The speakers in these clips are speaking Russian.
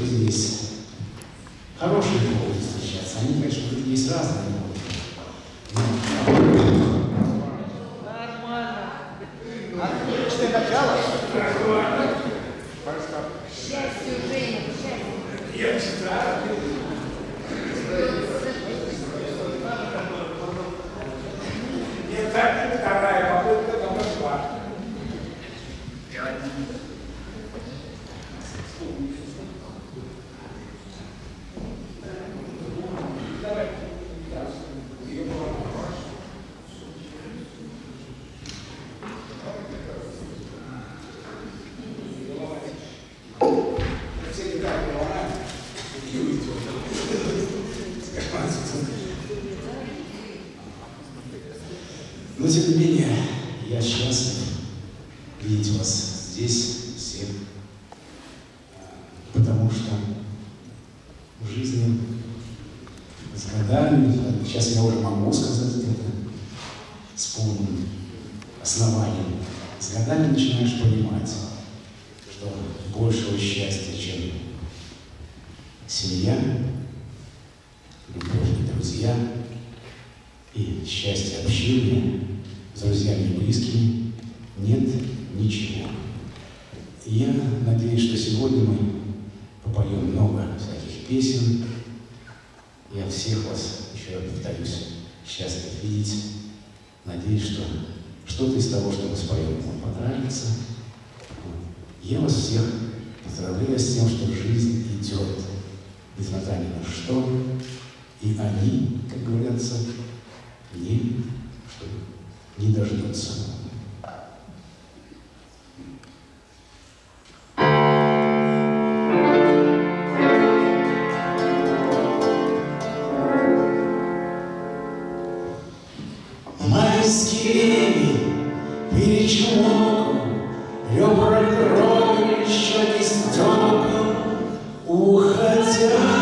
жизни есть хорошие поводы встречаться. Они, конечно, есть разные поводы. Нормально. Отличное начало. Счастью, Женя, счастью. Я читаю. Итак, вторая попытка номер 2. Но, тем не менее, я счастлив видеть вас здесь, всех, потому что в жизни с годами, сейчас я уже могу сказать это с полным основанием, с годами начинаешь понимать, что большего счастья, чем семья, любовь и друзья, и счастье общения с друзьями и близкими нет ничего. И я надеюсь, что сегодня мы попоем много всяких песен. Я всех вас, еще раз повторюсь, счастлив видеть. Надеюсь, что что-то из того, что мы споем, вам понравится. Я вас всех поздравляю с тем, что жизнь идет, несмотря ни на что, и они, как говорится, не дождутся. Майские перечмоком, ребра крови еще не стёком, уходя.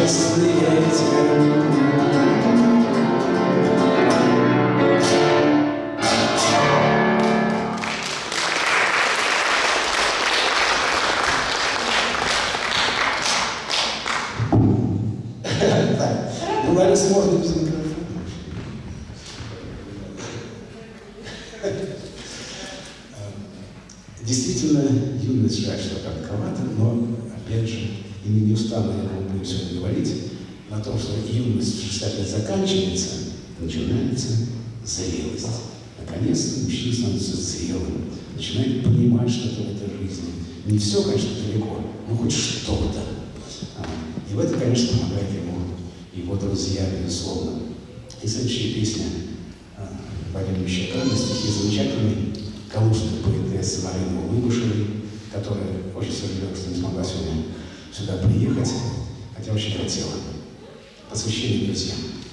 торжественный ветер. Бывали сложно без микрофона. Действительно, юность жаль, что коротковато, но, опять же, и не устану, я буду сегодня говорить о том, что юность в 60 лет заканчивается, начинается зрелость. Наконец-то мужчина становится зрелым, начинает понимать что-то в этой жизни. Не все, конечно, далеко, но хоть что-то. И в этом, конечно, помогает ему его друзья, безусловно. И следующая песня Валерия Мещака на стихи замечательной калужской поэтессы Марины Улыбышевой, которая очень сожалела, что не смогла сегодня сюда приехать, хотя очень хотела. Посвящение друзьям.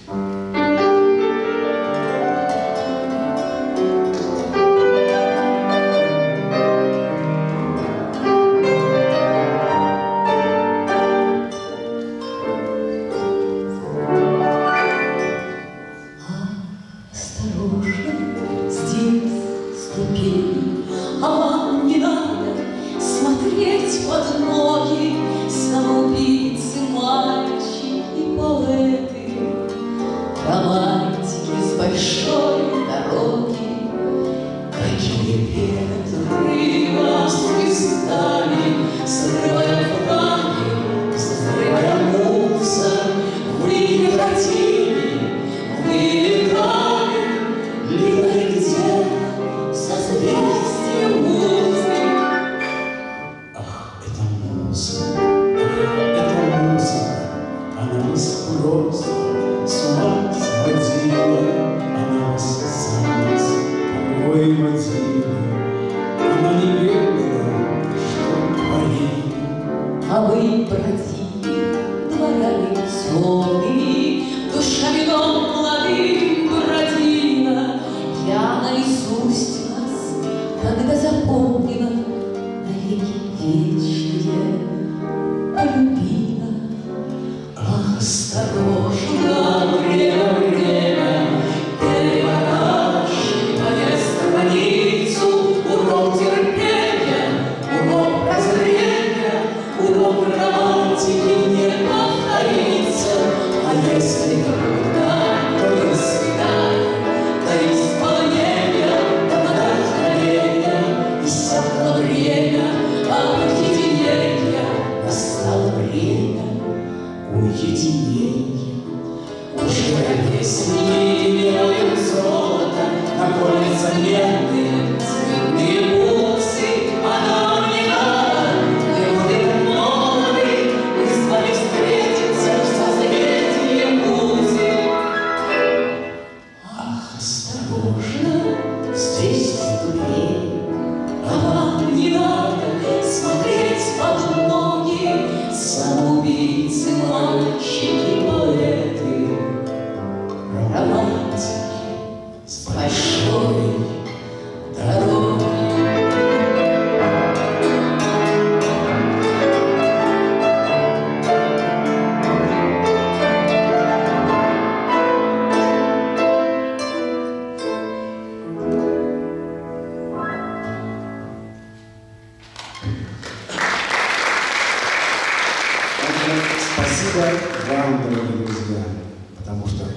Спасибо вам, дорогие друзья, потому что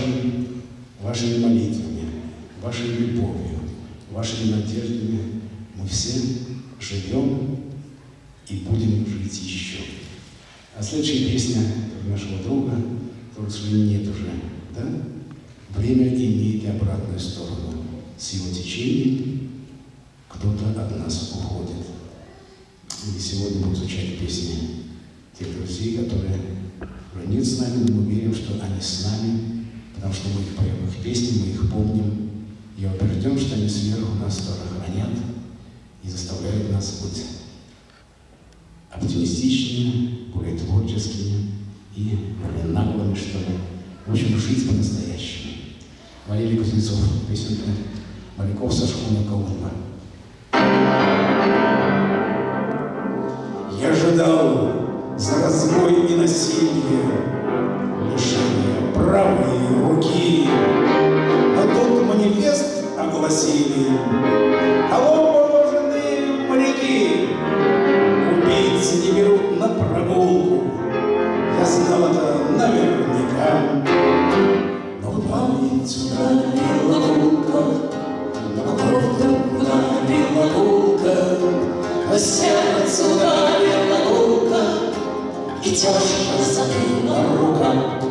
вашими молитвами, вашей любовью, вашими надеждами мы все живем и будем жить еще. А следующая песня нашего друга, которого, к сожалению, нет уже, да? Время имеет и обратную сторону. С его течением кто-то от нас уходит. И сегодня будут звучать песни тех друзей, которые уже нет с нами, но мы верим, что они с нами, потому что мы их поем, их песни, мы их помним, и убежден, что они сверху нас тоже хранят и заставляют нас быть оптимистичнее, более творческими и более наглыми, что ли. В общем, жить по-настоящему. Валерий Кузнецов, песенка «Моряков со шхуны Колумба». Я ожидал за разбой и насилие спросили, кого нужны моряки? Убийцы не берут на прогулку, я знал это наверняка. Но память ударила гулко, но кровь ударила гулко, но сердце ударила гулко, и тяжко закрыла рука.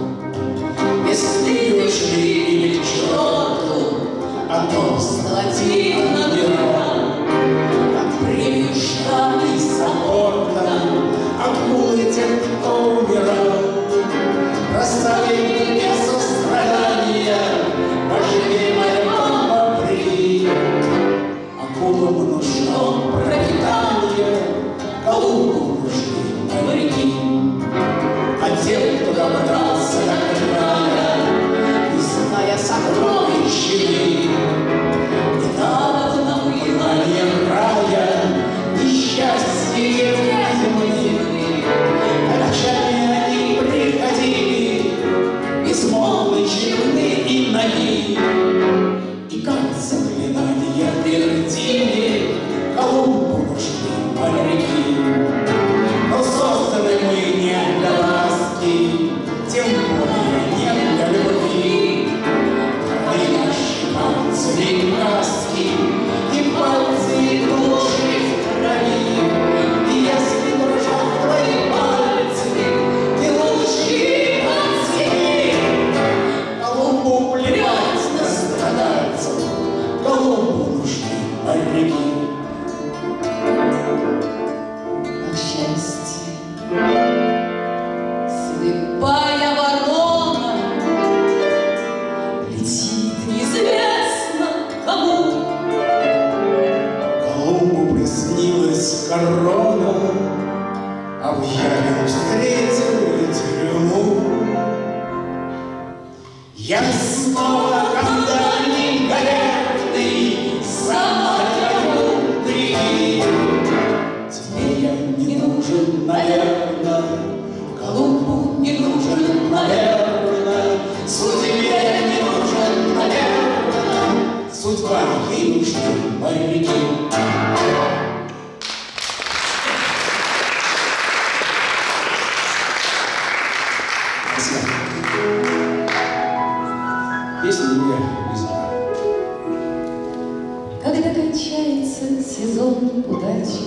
Если ушли к черту, а то золотила мира, как приезжали с борта акулы тех, кто умирал. Расставили без сострадания, поживи моя попри. Акулам нужно пропитание, Колумбу нужны моряки. А тем, кто добрался до края, не зная сокровищ, недавно было не рая, несчастье земли. Ночами они приходили, безмолвные, черны и ноги, и как заклинания твердили, Колумбу нужны моряки. Но созданы мы не для ласки, тем более не для любви. И наши пальцы и краски, и пальцы и души в крови. И если дружат твои пальцы, ты лучше отцепи. Колумбу плевать на страдальцев, Колумбу нужны моряки. От счастья слепая ворона летит неизвестно кому. Колумбу приснилась корона, а в яве встретил тюрьму. Я снова, когда не галерный, самолет внутри. Тебе я не нужен, наверно, Колумбу не нужен, наверно, судьбе я не нужен, наверно, судьба ей нужны моряки. Спасибо. Песня Юрия Лизака. Когда кончается сезон удачи,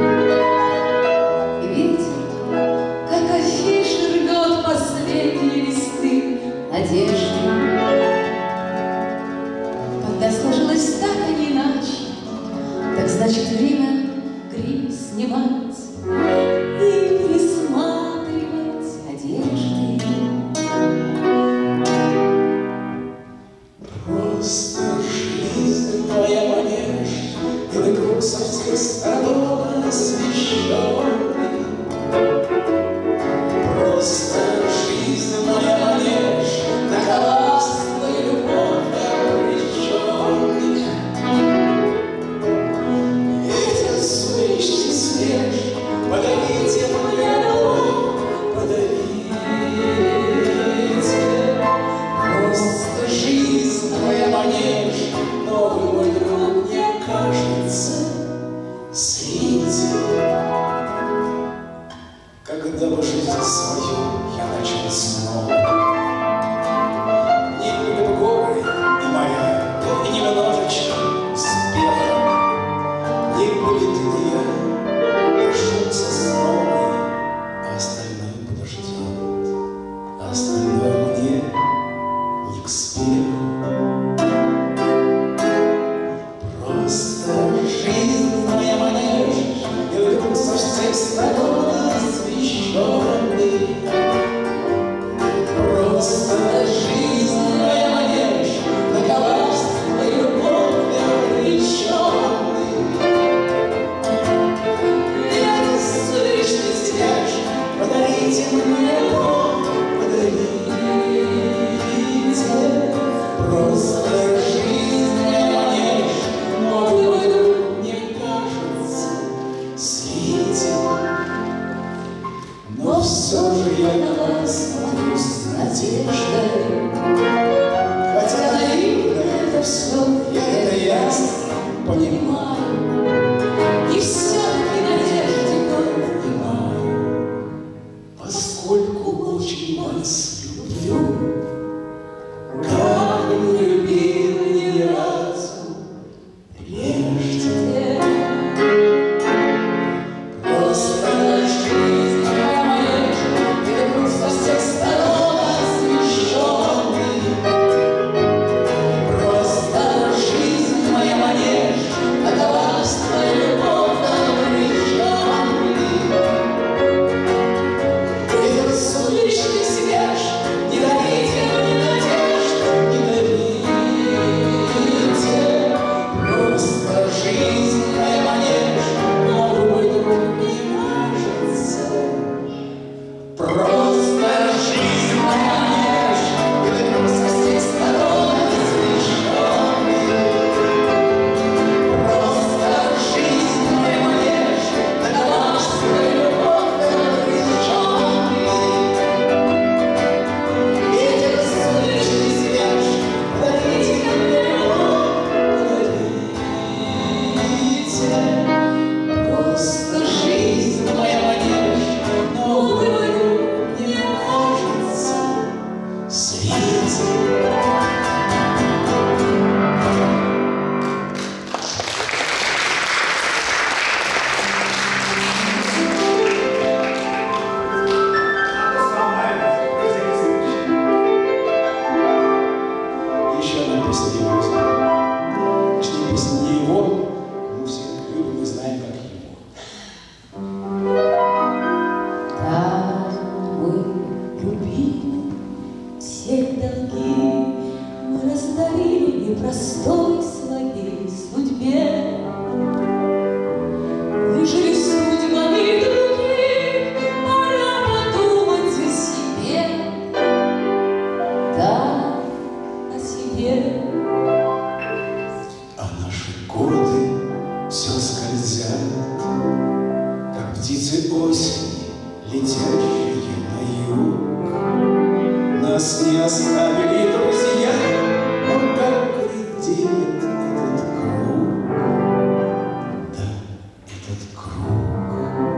и ветер, как афиши, рвет последние листы надежды. Когда сложилось так, а не иначе, так значит время грим снимать и пересматривать одежды. Просто жизнь твоя манеж, белый круг со всех сторон освещенный. Просто жизнь моя манеж, на коварство и любовь обреченный. Ветер свищет свеж, подарите мне любовь, подарите. Просто жизнь моя манеж, новый мой друг, мне кажется, зритель. Когда бы жизнь свою я начал снова, не были бы горы и моря, и немножечко успеха, не были ты и я, пришелся снова, а остальное подождет, а остальное мне не к спеху. Просто жизнь моя манеж, и вдруг со всех сторон освещенный. Просто жизнь моя манеж, на коварство и любовь обреченный. Ветер свищет снеж, подарите мне любовь, подарите. все долги мы раздарили непростой своей судьбе. Выжили судьбами других, пора подумать о себе. Да, о себе. А наши годы все скользят, как птицы осени, летящие на юг. Нас не оставили друзья, но как летит этот круг. Да, этот круг.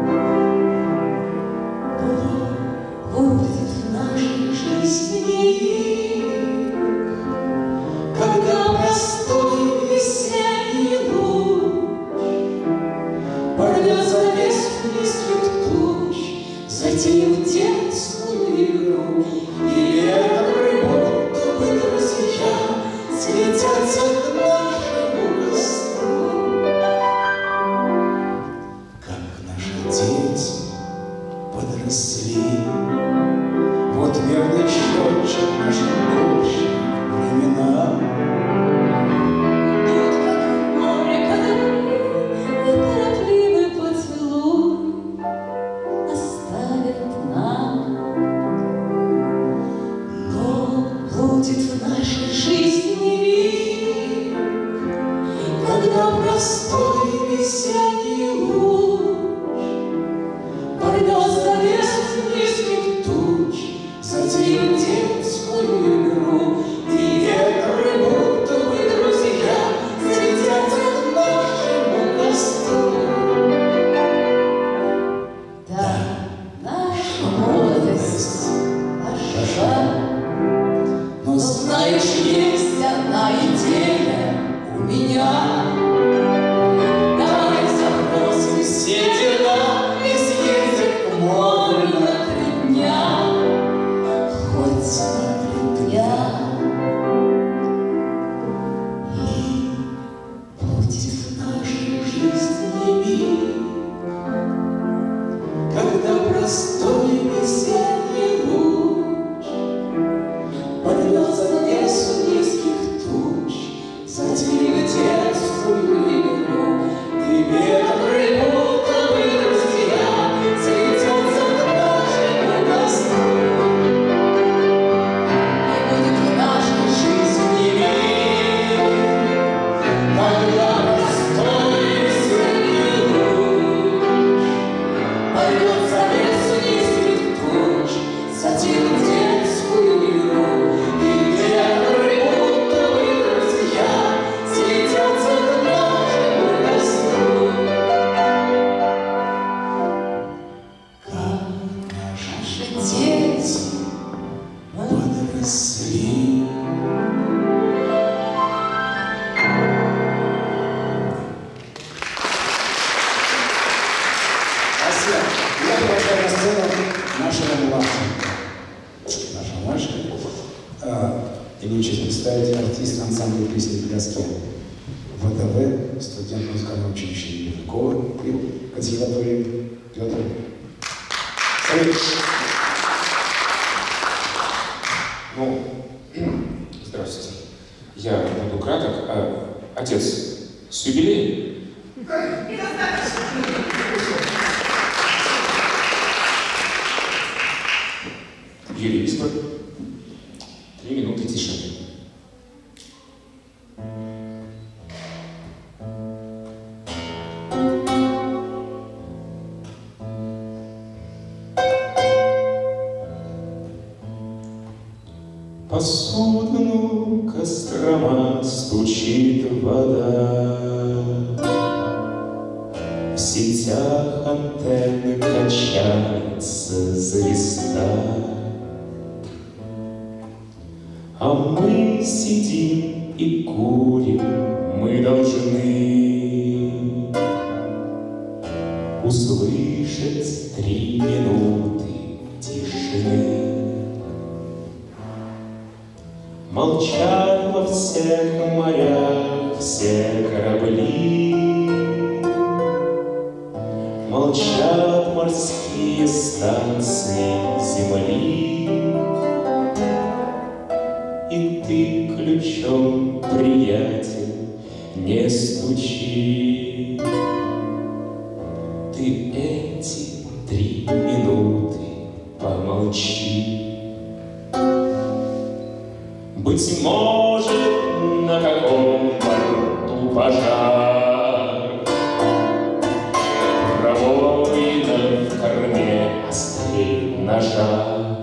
Но будет в нашей жизни миг, когда простой весенний луч порвет завесу низких туч, затеял детскую игру. И ветры, будто бы друзья, светятся к нашему костру. Как наши дети подросли, вот верный счетчик наших общих времена. Тут, как в море корабли, неторопливый поцелуй оставят нам. Но будет в нашей жизни миг, когда простой весенний луч порвет завесу низких туч, затеял детскую игру. И ветры, будто бы друзья, светятся к нашему костру. Да, наша молодость, наша жаль, но знаешь, есть одна идея у меня. Давай забросим все дела и съездим к морю на 3 дня, хоть на 3 дня. И будет в нашей жизни миг, когда простой весенний луч порвет завесу низких туч, затеял детскую игру. И ветры, будто бы друзья, светятся к нашему костру. И будет в нашей жизни миг, когда простой весенний луч порвет завесу низких туч, затеял детскую игру. И ветры, будто бы друзья, светятся к нашему костру. Как наши Наши дети подросли. Спасибо. Я приглашаю на сцену нашего Машу. Наша Маша. Имею честь представить артиста ансамбля песни в пляске ВТВ, студент музыкального училища имени Белякова и консерватории Петр. Ну, здравствуйте. Я буду краток. Отец, с юбилеем? Юрий Висбор. 3 минуты тишины. По судну Кострома стучит вода, в сетях антенны качается звезда, а мы сидим и курим, мы должны услышать 3 минуты тишины. Молчат во всех морях все корабли, молчат морские станции земли. ключом, приятель, не стучи. Ты эти 3 минуты помолчи. Быть может, на каком борту пожар, пробоина в корме острее ножа.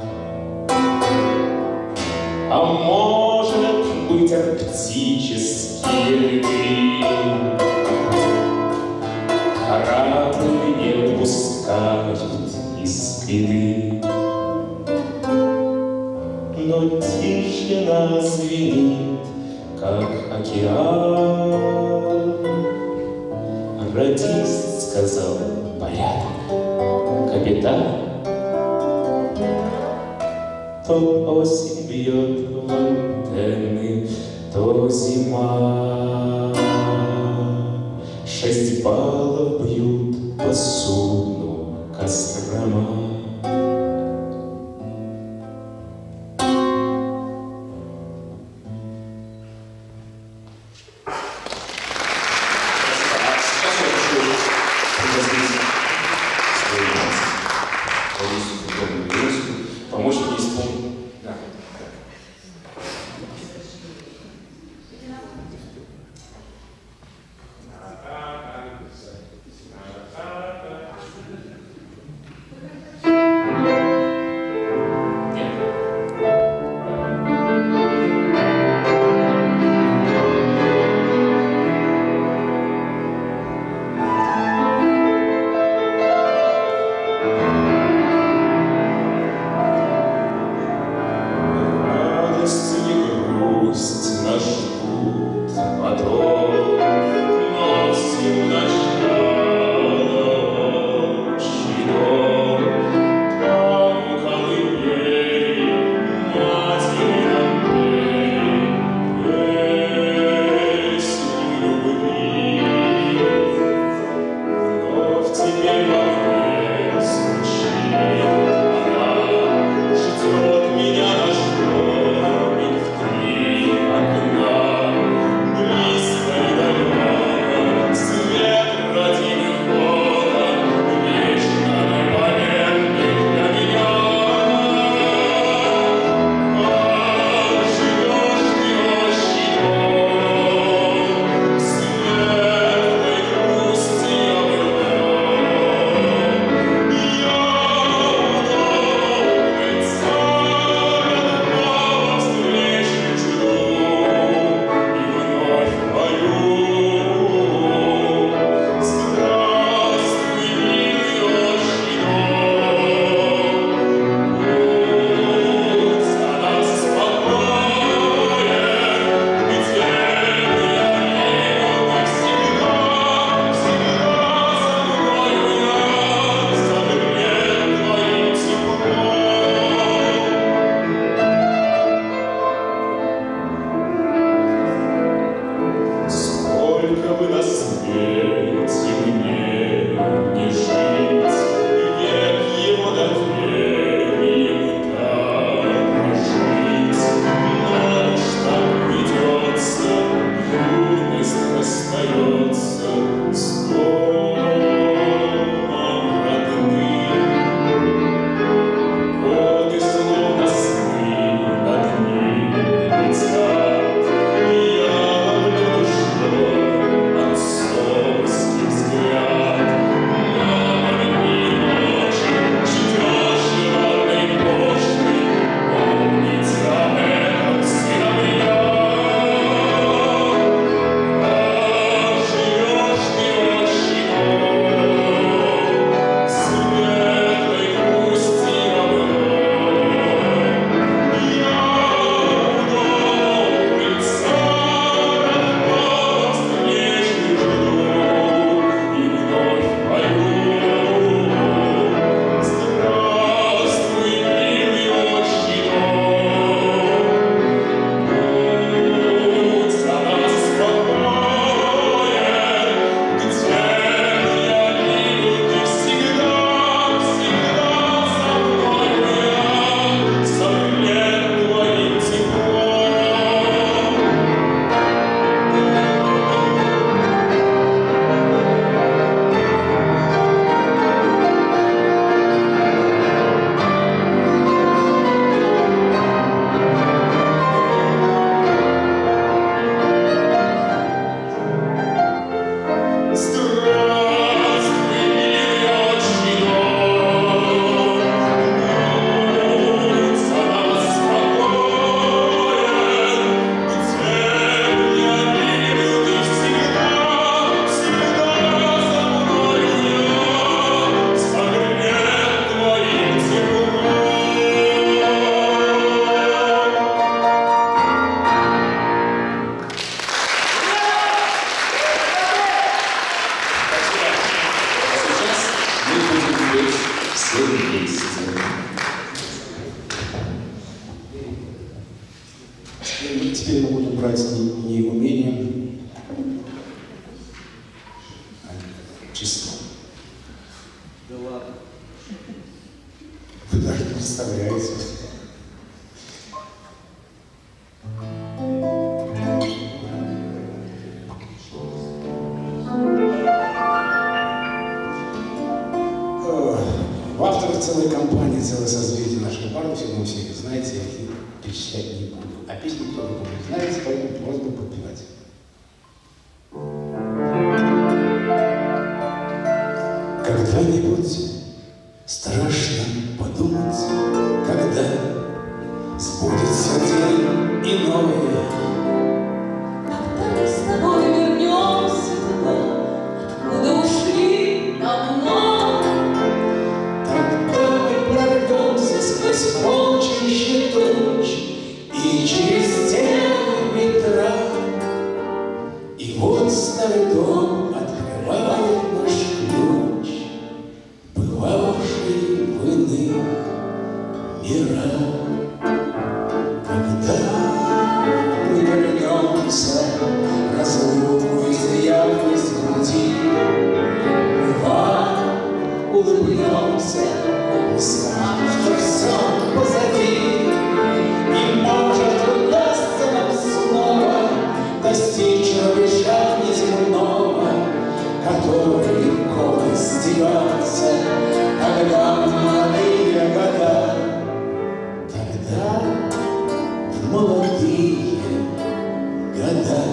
А может быть, арктические льды корабль не пускают из беды. Но тишина звенит, как океан. Радист сказал: порядок, капитан. То осень бьет в антенны, то зима. 6 баллов бьют по судну Кострома. Помощники исполнят. Да. Ждет меня наш домик в 3 окна. Теперь мы будем брать не умением, а числом. Да ладно. Вы даже не представляете. В авторах целой компании, целое созвездие наших бардов, я думаю, все их знаете, я их перечислять не буду. А песни кто-то не знаете, поэтому просьба подпевать. Когда-нибудь страшно подумать, когда сбудется день иной. Когда мы с тобой вернемся туда, откуда ушли давно, Тогда мы прорвемся сквозь полчища туч и через стены метра. И вот старый дом открывает наш ключ, бывавший в иных мирах. Когда мы вернемся, разлуку изъяв из груди, мы вам улыбнемся, мы скажем, что все позади. И может удастся нам снова достичь рубежа неземного, который легко достигался, когда молодые года. Тогда в молодые года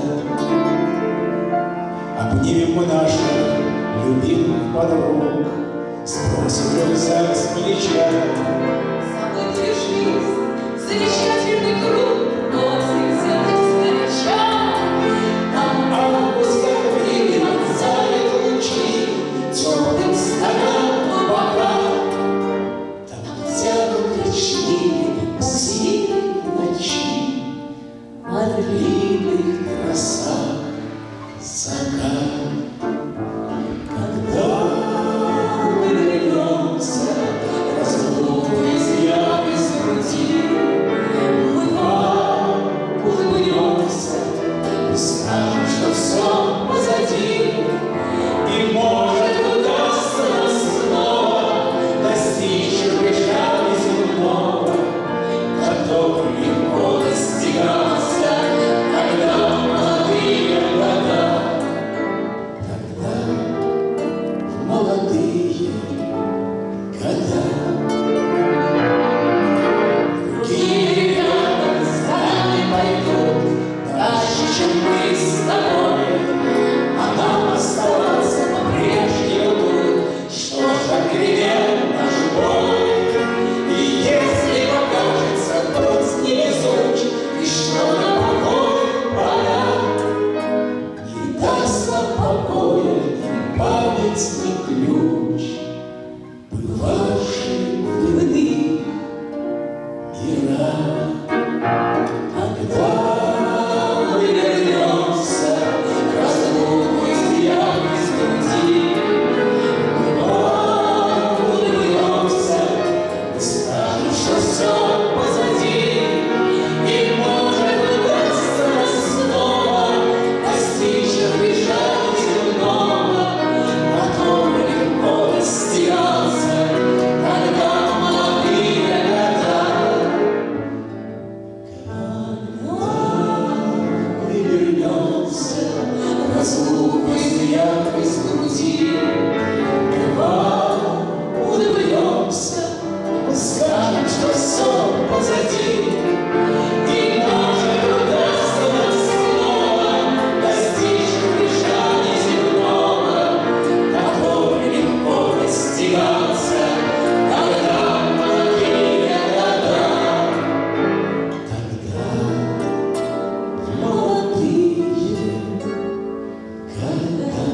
обнимем мы наших любимых подруг, сбросим рюкзак с плеча. события жизнь, замечательный круг, носит сгоряча. Там Август, как время, залит лучи теплым снегом в бока. Там тянут речные силы ночи, орлиных тросах закат. Когда мы вернемся, разлуку изъяв из груди, мы вам улыбнемся, мы скажем, что все позади. И может удастся нам снова достичь рубежа неземного, который легко достигался, когда молодые года. Тогда в молодые года другие ребята с нами пойдут дальше, чем мы с тобой, а нам оставаться по-прежнему тут. Что ж, огребет наш бой, и если покажется тот невезуч, и что на покой пора, не даст нам покоя ни память, ни ключ, бывавший в иных мирах. Когда мы вернемся, разлуку изъяв из груди, мы вам улыбнемся, мы скажем, что все позади. И может удастся нам снова достичь рубежа неземного, который легко достигался, когда молодые года. Мы вернемся, разлуку изъяв из груди, мы вам улыбнемся, мы скажем, что все позади. И может удастся нам снова достичь рубежа неземного, который легко достигался, когда молодые года. Тогда в молодые года.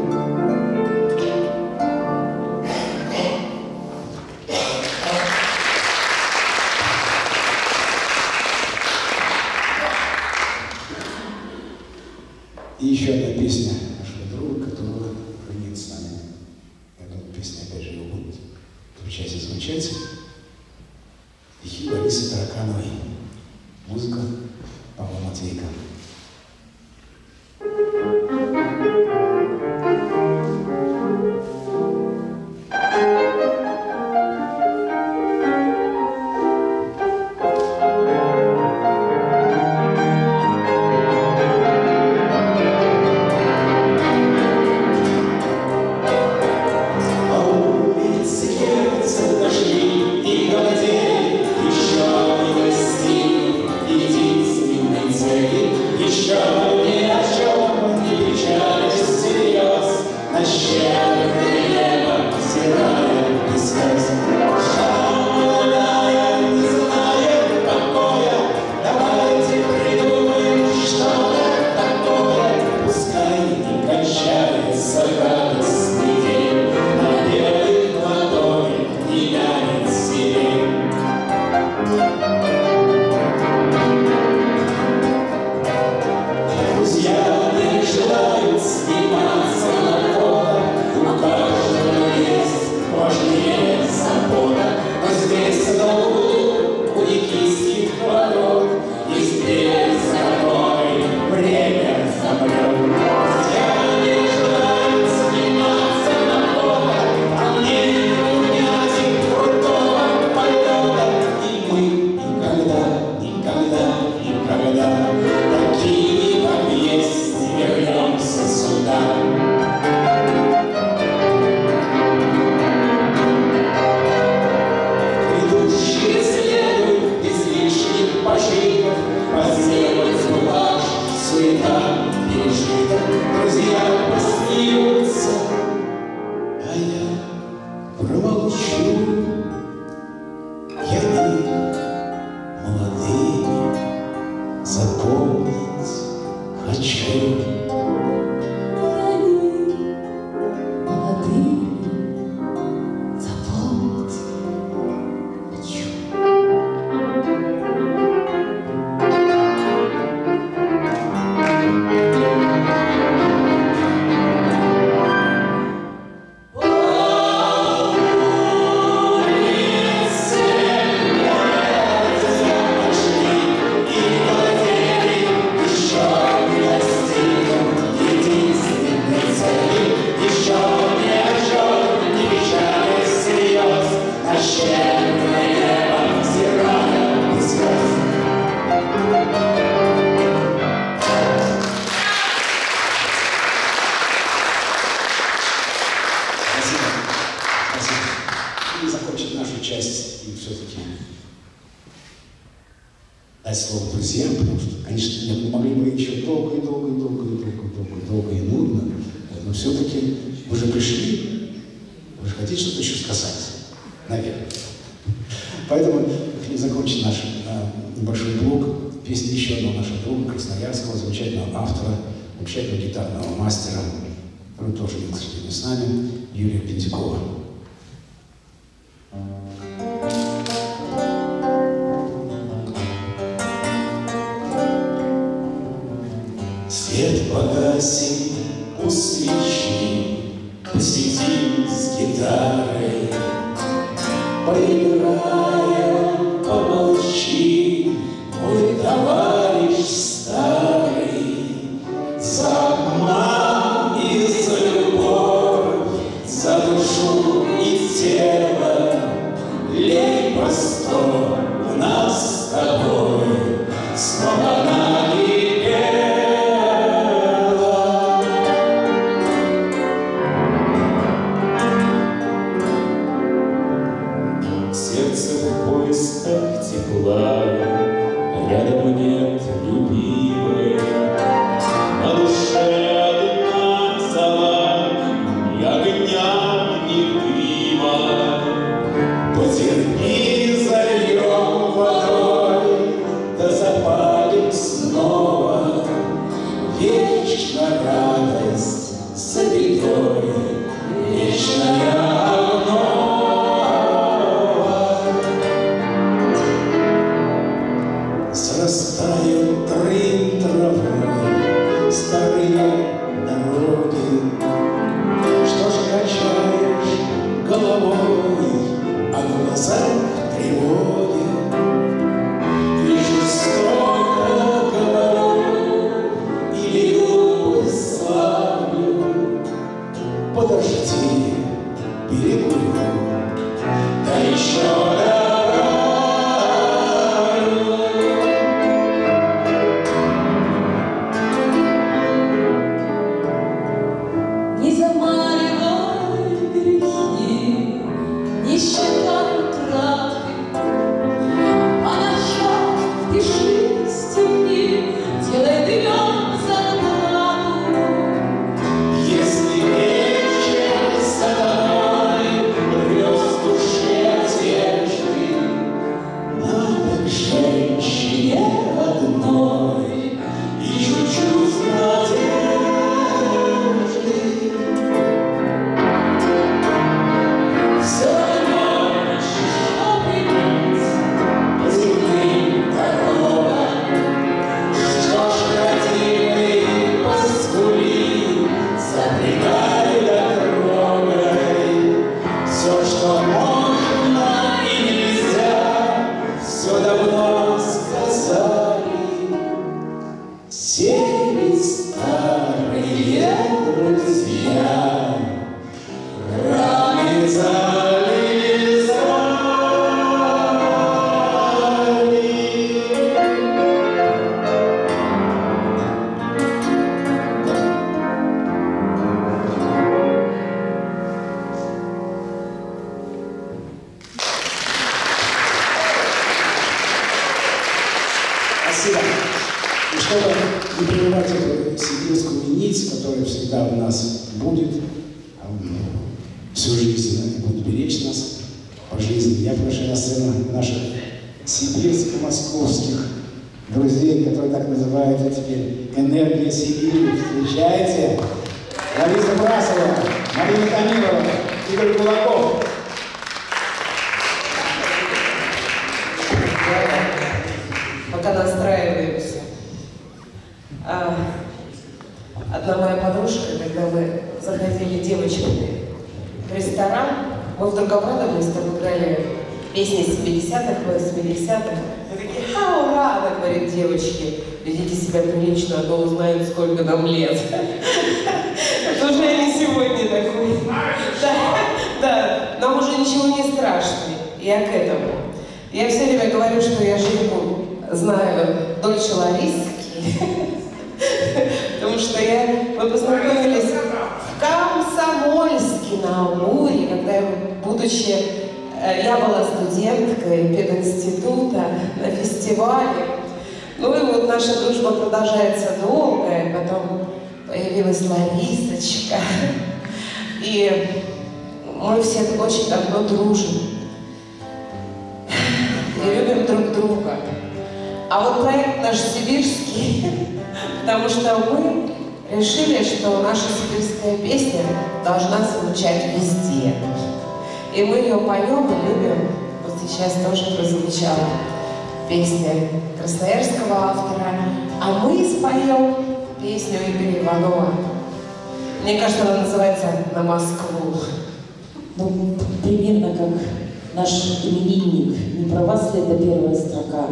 И еще одна песня нашего друга, которого уже нет с нами. Я думаю, песня опять же его будет в часе звучать. Стихи Ларисы Таракановой. Музыка Павла Поделать кураж, суета, пережиток, друзья посмеются, а я промолчу. Я их молодыми запомнить хочу. Дать слово друзьям, потому что, конечно, нет, мы могли бы еще долго и нудно, но все-таки вы же пришли, вы же хотите что-то еще сказать, наверное. Поэтому хотим закончить наш небольшой блок песни еще одного нашего друга, красноярского, замечательного автора, замечательного гитарного мастера, который тоже был, к сожалению, с нами, Юрия Пендикова. Свет погасен у свечи, посидим с гитарой, поиграем, помолчи, мой товарищ старый, за обман и за любовь, за душу и тело, лей по сто в нас с тобой, снова на небе. Тепла, рядом нет любимой, на душе одна зола, ни огня, ни дыма. Потерпи, зальем водой, да запалим снова, вечна радость за бедой, вечная огно. Зарастают трын травой старые дороги. Что ж качаешь головой, а в глазах тревоги? И жестоко говорю, или глупость славлю. Подожди, перекурю, да еще Не замаливай грехи, не считай трат. И чтобы не прерывать эту сибирскую нить, которая всегда у нас будет, всю жизнь будет беречь нас по жизни, я приглашаю на сцену наших сибирско-московских друзей, которые так называют теперь «Энергия Сибири». Встречайте! Лариса Брасова, Марина Томилова, Игорь Кулаков. Пока настраиваемся. Одна моя подружка, когда мы заходили девочками в ресторан, мы вдруг обрадовались, там играли песни 70-х, 80-х. Мы такие: «Ха, ура!» Она говорит: «Девочки, ведите себя прилично, а то узнают, сколько нам лет». Это уже не сегодня такой. Да, нам уже ничего не страшно. Я к этому. Я все время говорю, что я Женьку знаю дольше Лариски, потому что мы познакомились в Комсомольске-на-Амуре, когда, я была студенткой пединститута на фестивале. Ну и вот наша дружба продолжается долго, и потом появилась Ларисочка. И мы все очень давно дружим. И любим друг друга. А вот проект наш сибирский, потому что мы решили, что наша сибирская песня должна звучать везде. И мы ее поем и любим. Вот сейчас тоже прозвучала песня красноярского автора, а мы споем песню Игоря Иванова. Мне кажется, она называется «На Москву». Ну, примерно как наш именинник. Не про вас ли это первая строка?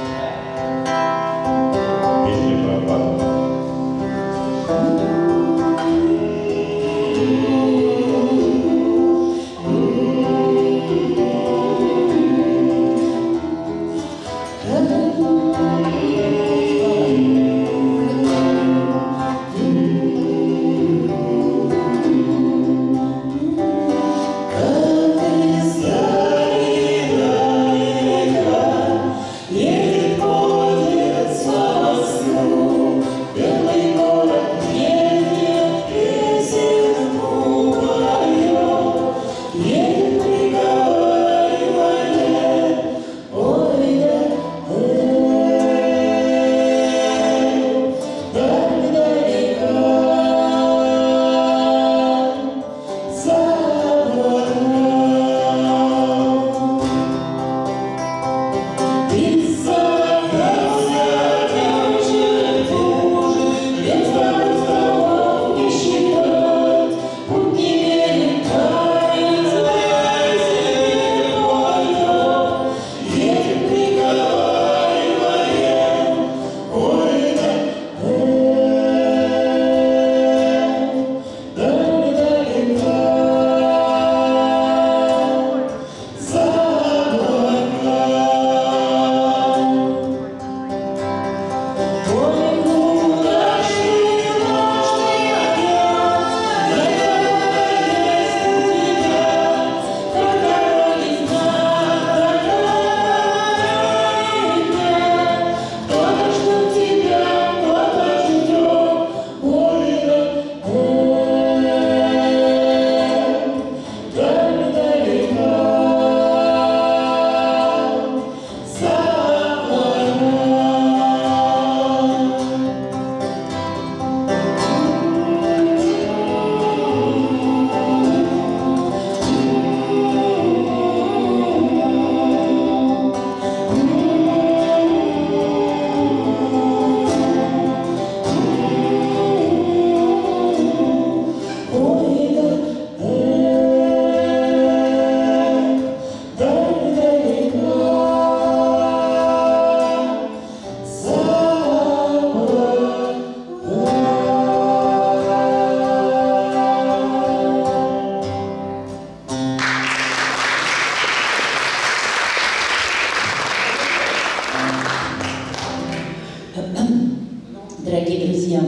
Дорогие друзья,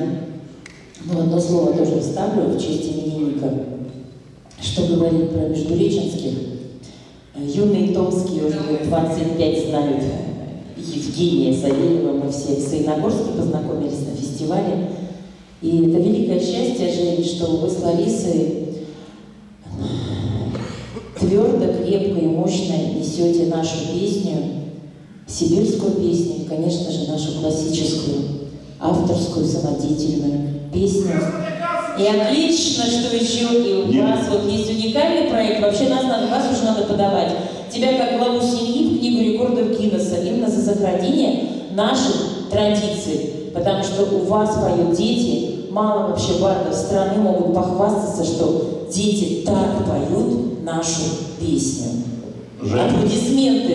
ну, одно слово тоже вставлю в честь именинника. Что говорить про междуреченских? Юные томские уже 25 знают Евгения Савельева. Мы все в Саяногорске познакомились на фестивале. И это великое счастье, Жень, что вы с Ларисой твердо, крепко и мощно несете нашу песню, сибирскую песню, и, конечно же, нашу классическую, авторскую, самодеятельную песню. И отлично, что еще и у вас вот есть уникальный проект. Вообще вас уже надо подавать. Тебя как главу семьи в книгу рекордов Гиннесса именно за сохранение наших традиций. Потому что у вас поют дети. Мало вообще бардов страны могут похвастаться, что дети так поют нашу песню. Аплодисменты.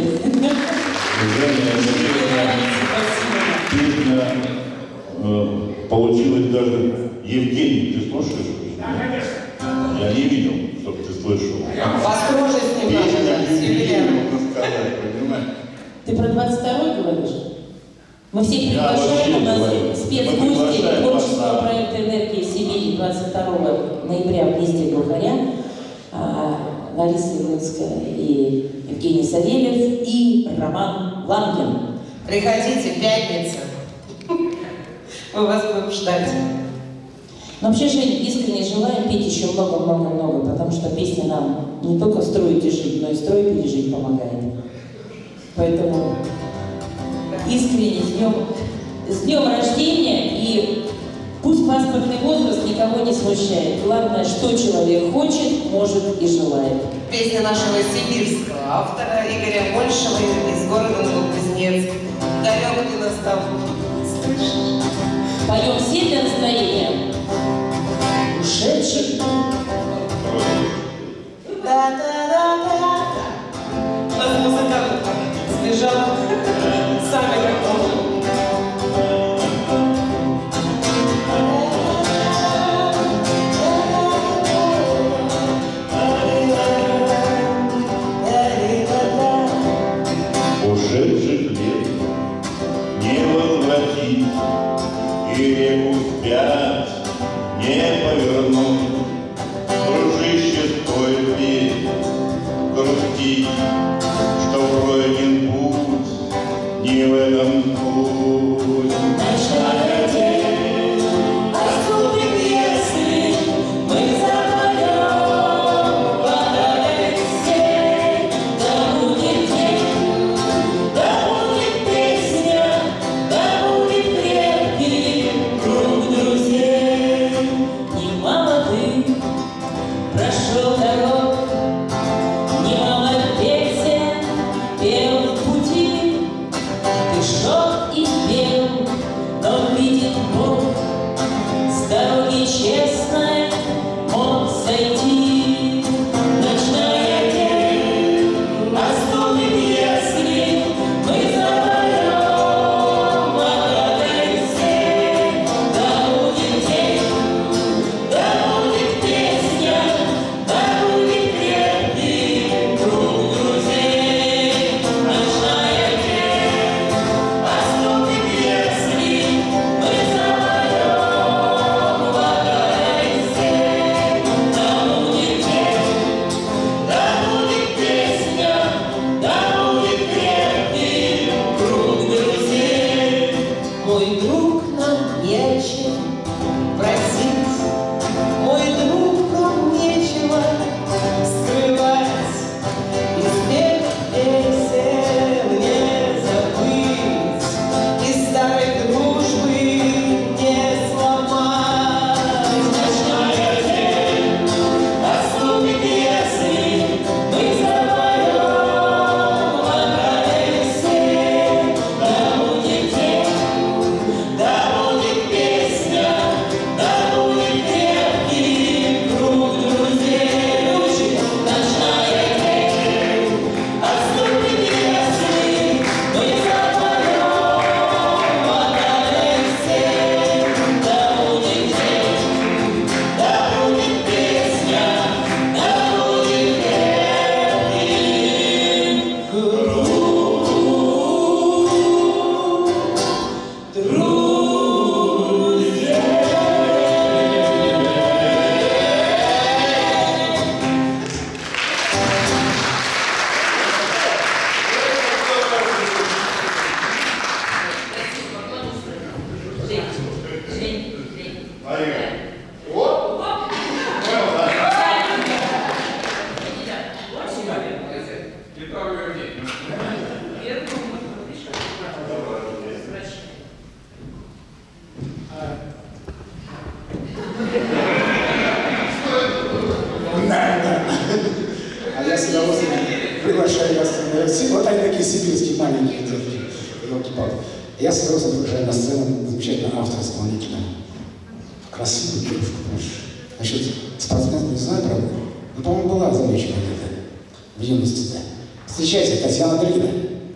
Песня получилась даже... Евгений, ты слушаешь? Да, конечно. Я не видел, чтобы ты слышал. Построже с ним надо, можно сказать, понимаешь? Ты про 22-й говоришь? Мы всех приглашаем, у нас спецгости творческого проекта «Энергия» в Сибири 22 ноября в Гнезде Глухаря. Лариса Илынская и Евгений Савельев и Роман Лангин. Приходите, пятница. Мы вас будем ждать. Но вообще, Жень, искренне желаем петь еще много-много-много, потому что песня нам не только строить и жить, но и строить и жить помогает. Поэтому искренне с днем рождения, и пусть паспортный возраст никого не смущает. Главное, что человек хочет, может и желает. Песня нашего сибирского автора Игоря Мольшева из города Новокузнецк. Далек ты нас там слышишь? Поем все для настроения. Ушедших. Да-да-да-да. У нас музыкант сбежал. Сами как можем. Ушедших лет не возвратить, и реку спят не повернуть. Дружище, стоит ведь грустить, что пройден путь не в этом путь. Ночной день остудит, если мы запоем под стен. Да будет день, да будет песня, да будет крепкий круг друзей. Немало ты прошел дорог, немало песен пел в пути. Ты шел и пел, но видит Бог, с дороги честной мог сойти. Ночная тень остудит, если мы запоем богатой стен. Да будет день, да будет песня, да будет крепкий круг друзей. Ночная тень остудит, если мы запоем богатой стен. Да будет день, да будет песня, да будет крепкий круг друзей. Мой друг, нам нечем просить, мой друг, нам нечего скрывать. Из тех песен не забыть, из старой дружбы не сломать. Ночная тень остудит, если мы запоем богатой стен. Да будет день, да будет песня, А я с удовольствием приглашаю вас. Вот они такие сибирские маленькие девки. Я с удовольствием приглашаю на сцену замечательного автора-исполнителя. Красивую девушку, понимаешь? Насчет спортсменов не знаю, правда? Ну, по-моему, была замечена где-то в юности, да. Встречайте, Татьяна Дрина.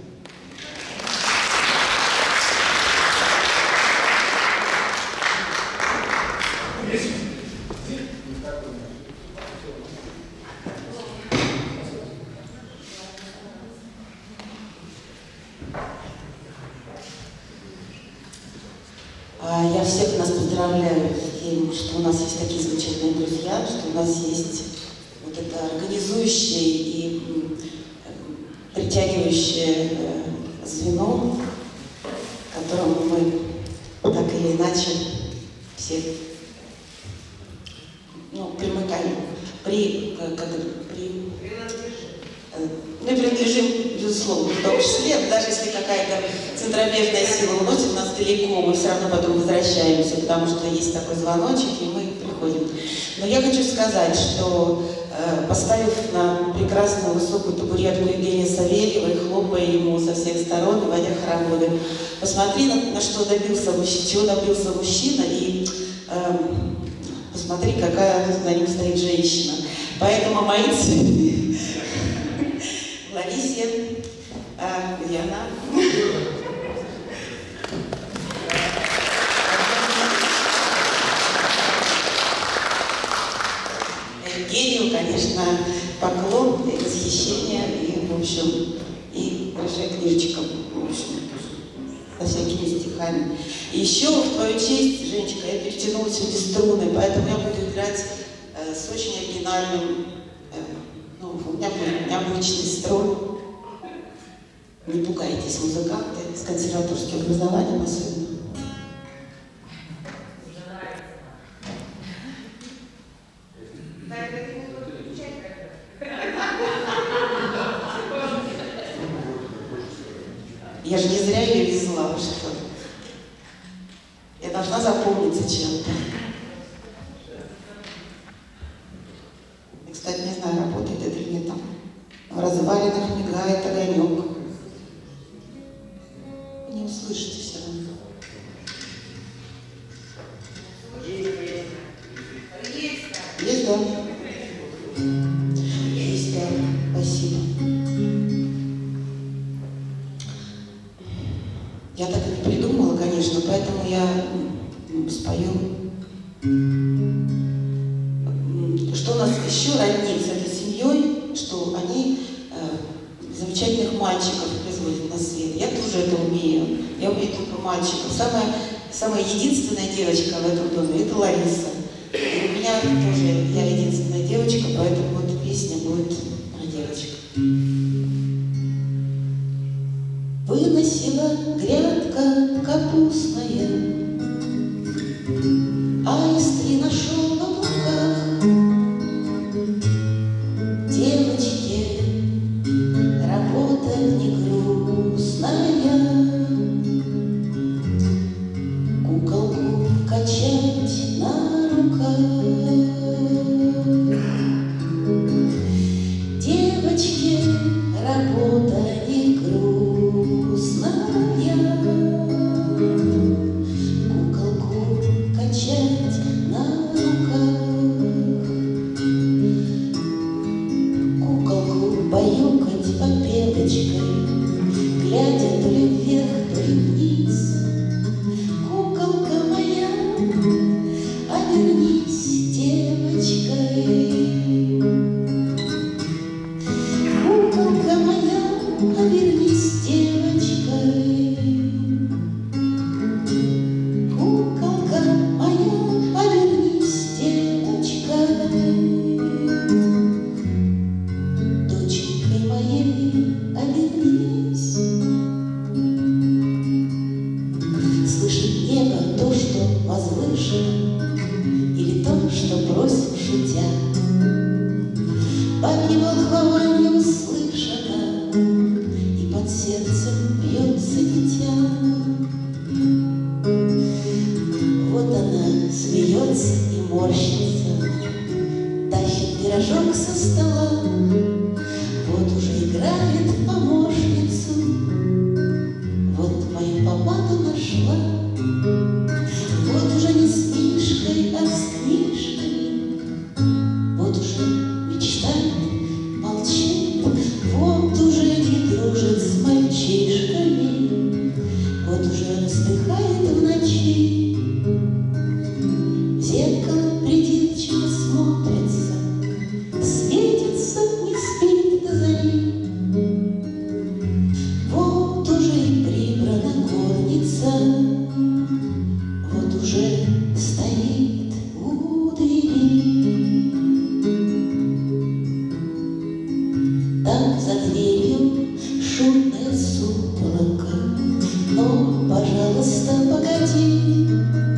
Я всех нас поздравляю с тем, что у нас есть такие замечательные друзья, что у нас есть вот это организующее и притягивающее звено, к которому мы так или иначе все примыкаем, принадлежим, безусловно, в том числе, даже если какая-то центробежная сила уносит нас далеко, мы все равно потом возвращаемся, потому что есть такой звоночек, и мы приходим. Но я хочу сказать, что поставив на прекрасную высокую табуретку Евгения Савельева и хлопая ему со всех сторон, и водя хороводы, посмотри, на что добился мужчина, чего добился мужчина, и посмотри, какая за ним стоит женщина. Поэтому мои цветы Ларисе, где она? Евгению, конечно, поклон и восхищение, и, в общем, и большая книжечка, в общем, со всякими стихами. И еще в твою честь, Женечка, я перетянула сегодня струны, поэтому я буду играть с очень оригинальным, у меня будет необычный струн. Не пугайтесь, музыканты с консерваторским образованием особенно. Я же не зря ее везла, что я должна запомниться чем-то. И, кстати, не знаю, работает это или нет там. В развалинах мигает огонек. Не услышите все равно. Есть, да? Есть, да. Спасибо. Я так и не придумала, конечно, поэтому я спою. Что нас еще роднит с этой семьей, что они замечательных мальчиков производят на свет. Я тоже это умею. Я умею только мальчиков. Самая единственная девочка в этом доме – это Лариса. И у меня тоже, я единственная девочка, поэтому эта песня будет про девочек. Выносила грядка капустная, аист и нашел в облаках. Девочке работа не грустная, куколку качать на руках. Девочке работа не грустная, куколку качать на руках, куколку баюкать попелочкой, глядя то ли вверх, то ли вниз. Куколка моя, смеется и морщится, тащит пирожок со стола. Вот уже играет помощницу, вот мою помаду нашла. Вот уже не с Мишкой, а с книжкой, вот уже мечтает, молчит, вот уже не дружит с мальчишками, вот уже раздыхает в ночи. В зеркало придирчиво смотрится, светится, не спит до зари. Вот уже и прибрана горница, вот уже стоит у двери. Там за дверью шумная сутолока, но, пожалуйста, погоди.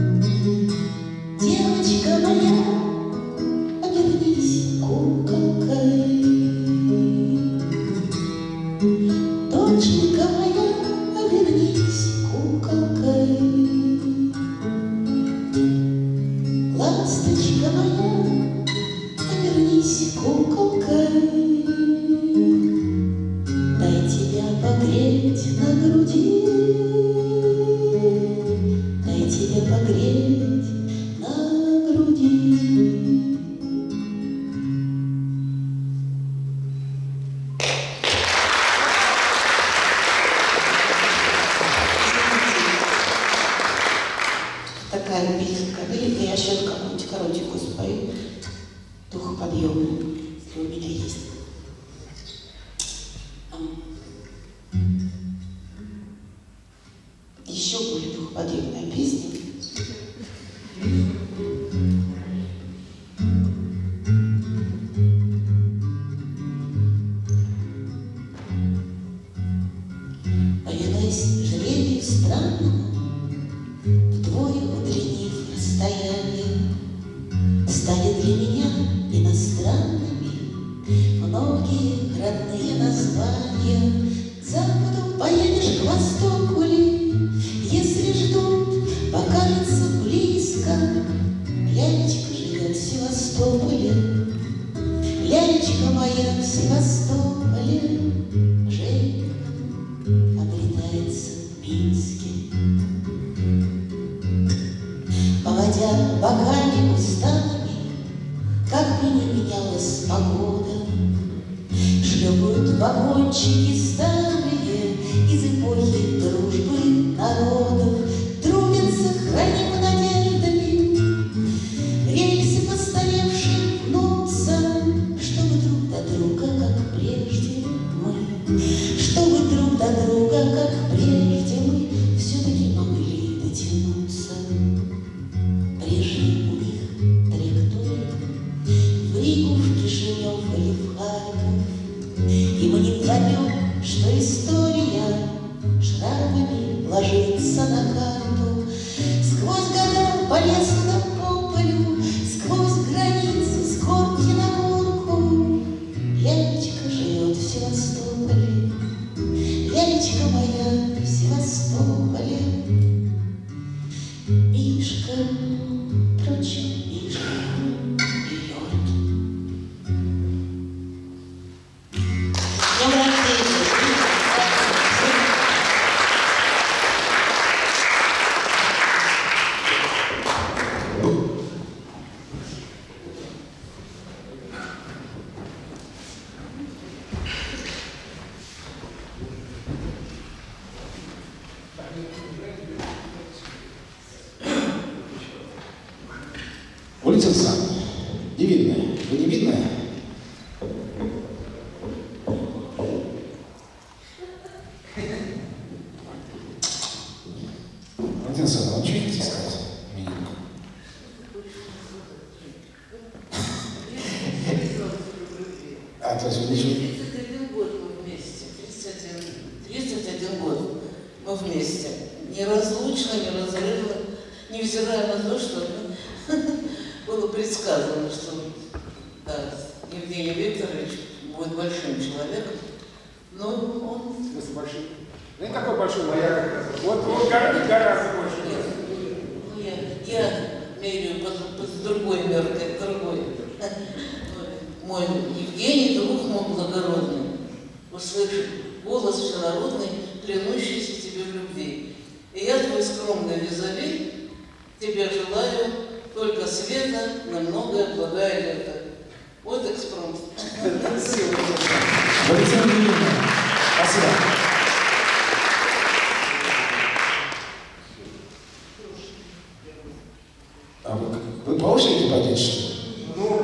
Девочка моя, обернись куколкой. Доченька моя, обернись куколкой. Ласточка моя, обернись куколкой. Дай тебя погреть на груди, дай тебя погреть на груди. Такая песенка. Или я сейчас какую-нибудь коротенькую спою, духоподъемную, если у меня есть. Еще более духоподъемная песня. Повелась жребию странному, вдвое удлинив расстояние, станет для меня иностранными многие родные названия. К западу поедешь, к востоку ли, если ждут, покажется близко. Лялечка живет в Севастополе, лялечка моя в Севастополе. Женька обретается в Минске. Поводя боками устами, как бы ни менялась погода, шлепают вагончики старые из эпохи дружбы народов. Трубится, храним надеждами, рельсы постаревшие гнутся, чтобы друг до друга, как прежде мы, чтобы друг до друга, как прежде мы, все-таки могли дотянуться. Прежде у них траектория в Ригу, в Кишинев или в Харьков, и мы не поймем, что история шрамами ложится на карту. Сквозь года по лесу да по полю, сквозь границы, с горки на горку. Лялечка живет в Севастополе, лялечка моя в Севастополе. Мишка, впрочем, Мишка вперед. Днем рождения! Улица Сан. Невидная. Вы не видная? Валентина Александровна, что хотите сказать? А, то есть вы ничего... 31 год мы вместе. 31 год мы вместе. Неразлучно, неразрывно, невзирая на то, что было предсказано, что да, Евгений Викторович будет большим человеком, но он... Большим. Ну, не такой большой, но я как раз. Вот гораздо больше. Нет, ну, я меряю по Тебе желаю только света на многое благое лето. Вот экспромт. Спасибо. А вы по очереди пойдете, что ли? Ну,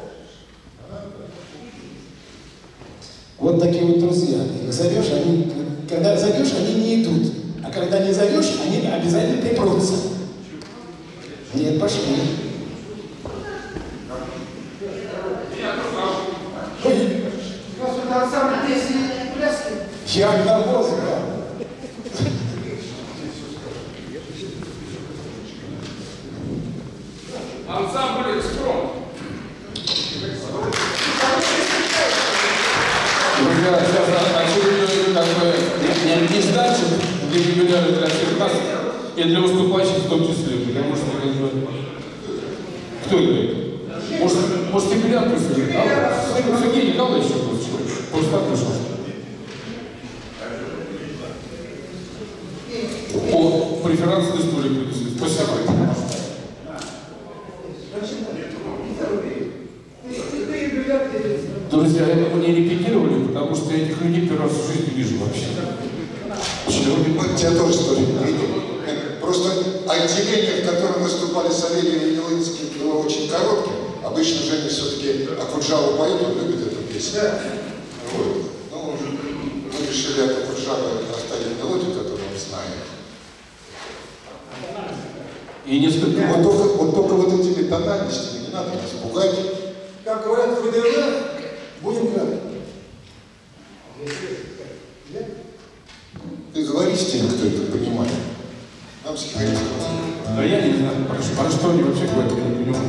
вот такие вот друзья. Их зовешь, они, когда зовешь, они не идут. А когда не зовешь, они обязательно припрутся. Нет, пошли. Ой. у нас тут ансамбль песни и пляски. Я на музыка. Ансамбль «Экспром». Друзья, сейчас очередной не сдача, где юбиляр для всех нас и для выступающих в том числе, потому что кто играет? Может юбиляр присутствует? Сергей Николаевич просто так пришел. О, преферансный столик принесли. Спасибо. Друзья, это мы не репетировали, потому что я этих людей первый раз в жизни вижу вообще. Мы тебя тоже столик видели. Просто отделение, в котором выступали Савельев и Милынский, было очень коротким. Обычно Женя все-таки Акуджаву поет, он любит эту песню. Вот. Ну, мы решили от Акуджавы оставить мелодию, которую он знает. И несколько... Вот только вот этими тональностями не надо нас пугать. Как говорят в ВДВ, будем играть. Ты говори с теми, кто это понимает. Нам стихотворение. Да я не знаю, про что они вообще говорят, я не понимаю.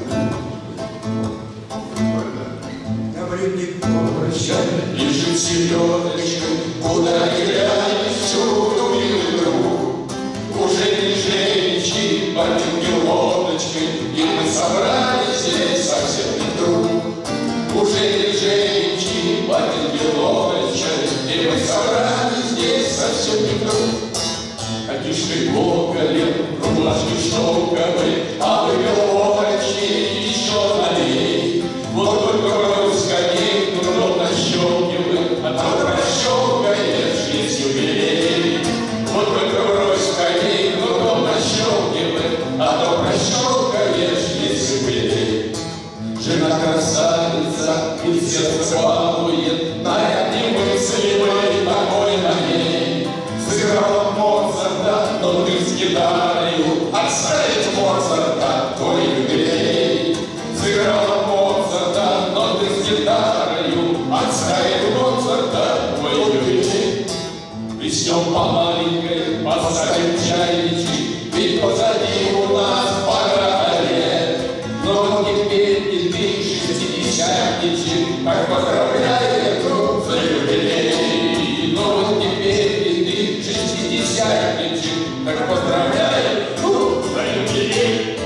Лежит селедочка, куда ни глянь, всюду милый друг. Уже не женщин, под лодочкой, и мы собрались здесь совсем не друг. Уже не женщин, под лодочкой, и мы собрались здесь совсем не друг. Одежды гоголем, рубашки шелковые, а вы лодочки еще налей. Вот только брось коней, трудом нащелкивай, а то прощелкаешь весь юбилей. Вот только брось коней, трудом нащелкивай, а то прощелкаешь весь юбилей. Жена красавица, и сердце балует, на одни мысли мы такой на ней. Сыграла Моцарта, но ты с гитарою, отставить Моцарта, твой юбилей. Сыграла Моцарта, но ты с гитарою, отставить Моцарта, твой юбилей. Плеснем по маленькой, поставим чайничек, ведь позади у нас пора лет. Но теперь и ты, шестидесятничек, так поздравляем за юбилей. Но вот теперь и ты, шестидесятничек, так поздравляем за юбилей.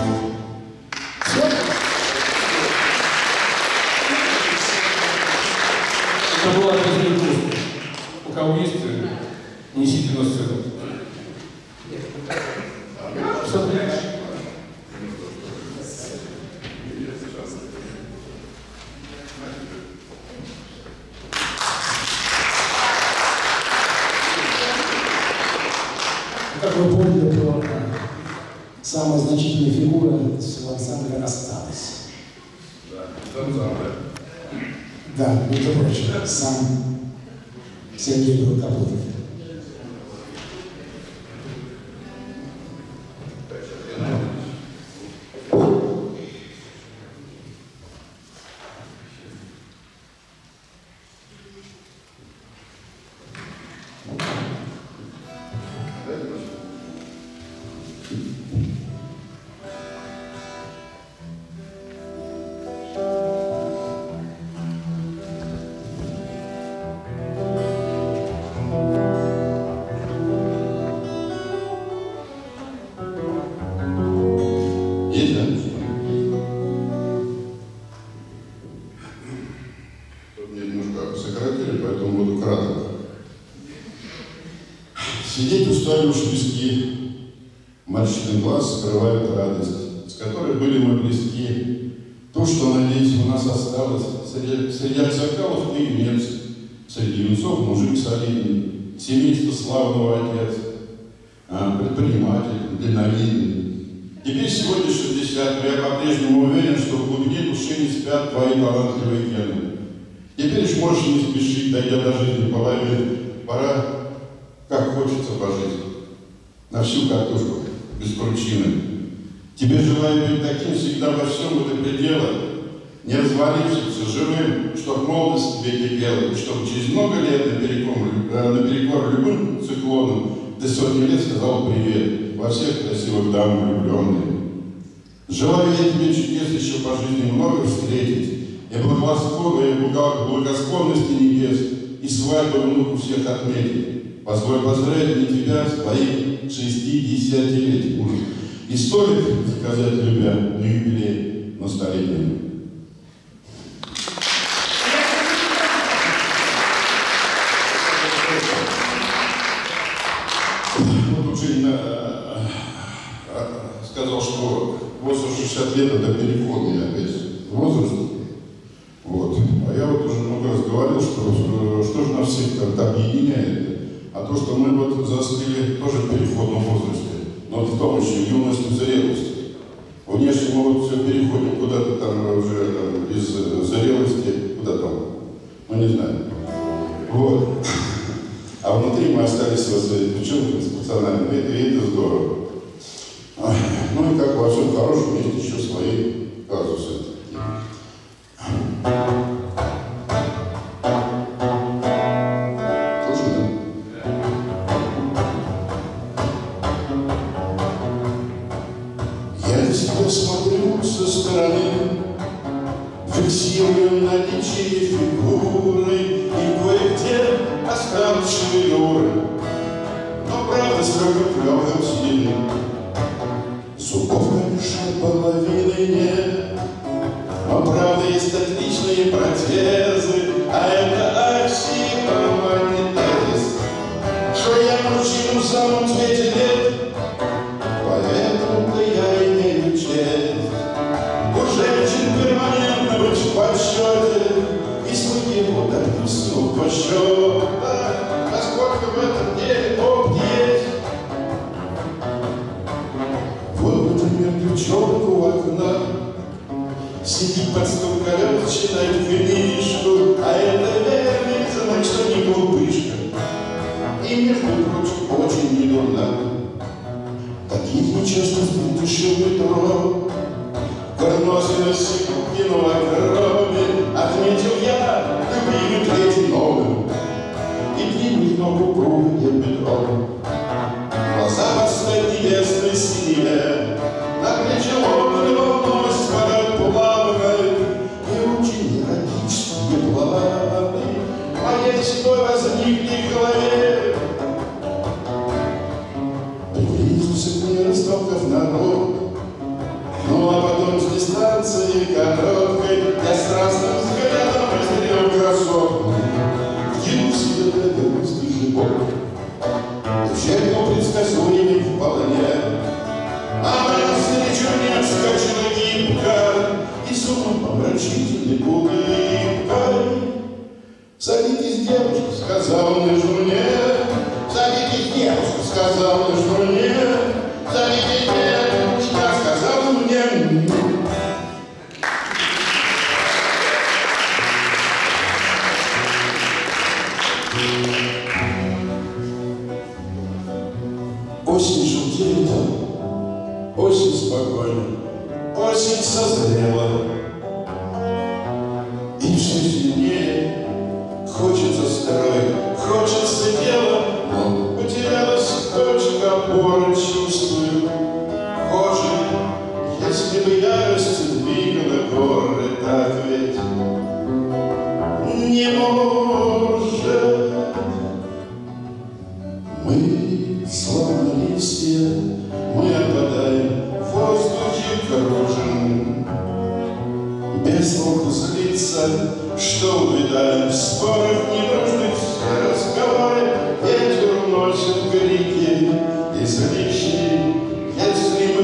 Это была песня. У кого есть, несите на сцену. Что ты? Как вы поняли, то самая значительная фигура всего ансамбля осталась. Да, между прочим, сам Сергей Белокопытов. Сидеть устали уж виски, морщины глаз скрывает радость, с которой были мы близки. То, что, надеюсь, у нас осталось. Среди аксакалов ты юнец, среди юнцов мужик солидный, семейство славного отец, предприниматель, дальновидный. Теперь сегодня 60, но я по-прежнему уверен, что в глубине души не спят твои талантливые гены. Теперь уж можешь не спешить, дойдя до жизни половины. Пора, как хочется пожить, на всю катушку, без кручины. Тебе желаю быть таким всегда во всем до предела, не развалившимся, живым, чтоб молодость тебе кипела, и чтоб через много лет наперекор любым циклонам ты сотни лет сказал привет во всех красивых дам влюбленных. Желаю я тебе чудес еще по жизни много встретить, и благосклонности небес, и свадьбу внуку всех отметить. Позволь поздравить мне тебя с твоим 60-летием. И столик заказать любя на юбилей, на столетний. Вот Женя сказал, что возраст 60 лет это переходный опять возраст. Вот. А я вот уже много раз говорил, что же нас всех как-то объединяет. А то, что мы вот застыли тоже в переходном возрасте. Но вот в том еще юность и зрелость. Внешне мы вот все переходим куда-то там уже там, из зрелости, куда там, ну не знаю. Вот. А внутри мы остались со своими девчонками, с пацанами, и это здорово. Ну и как во всем хорошем есть еще свои казусы. Смотрю со стороны, фиксирую наличие фигуры и кое-где остались шевелюры. Но правда строго клёвым сильным, зубов, конечно, половины нет. Но правда есть отличные протезы, а это аксиомагнетез, что я мужчину в самом цвете лет. Поэтому-то я имею честь у женщин перманентно быть в подсчете и своего допустил по счету, насколько в этом деле опыт есть. Вот, например, девчонка у окна сидит под стол колес, читает книжку, а это верный знак, что не глупышка и, между прочим, очень не дурна. Таких нечасто встретишь в метро. Горносы на Сикукиного крови отметил я любимый третий номер. И длинных ног упругих бедро. Глаза под небесной синеве, на плече лобной волной спадают плавной и очень эротические планы моей седой возникли в голове. Приблизился к ней растолкав народ, ну а потом с дистанции короткой я страстным взглядом разделил красотку, вкинул в себя доверенности живот. Вечерно предсказуемый вполне, а мне навстречу не отскочила гибко и с умом помрачительной улыбкой. «Садитесь, девушка», — сказал он жене. «Садитесь, девушка», — сказал он жене. «Садитесь, девушка», — сказал он мне. Осень желтеет, осень спокойна, осень созрела, и все сильнее хочется строить, хочется дело, но потерялась точка опоры, чувствую кожей. Если бы ярость двигала горы, так ведь не может. Мы, словно листья, мы опадаем, в воздухе кружим. Без толку злиться, что увидаем в спорах ненужных, все разговоры ветер уносит крики излишние. Если мы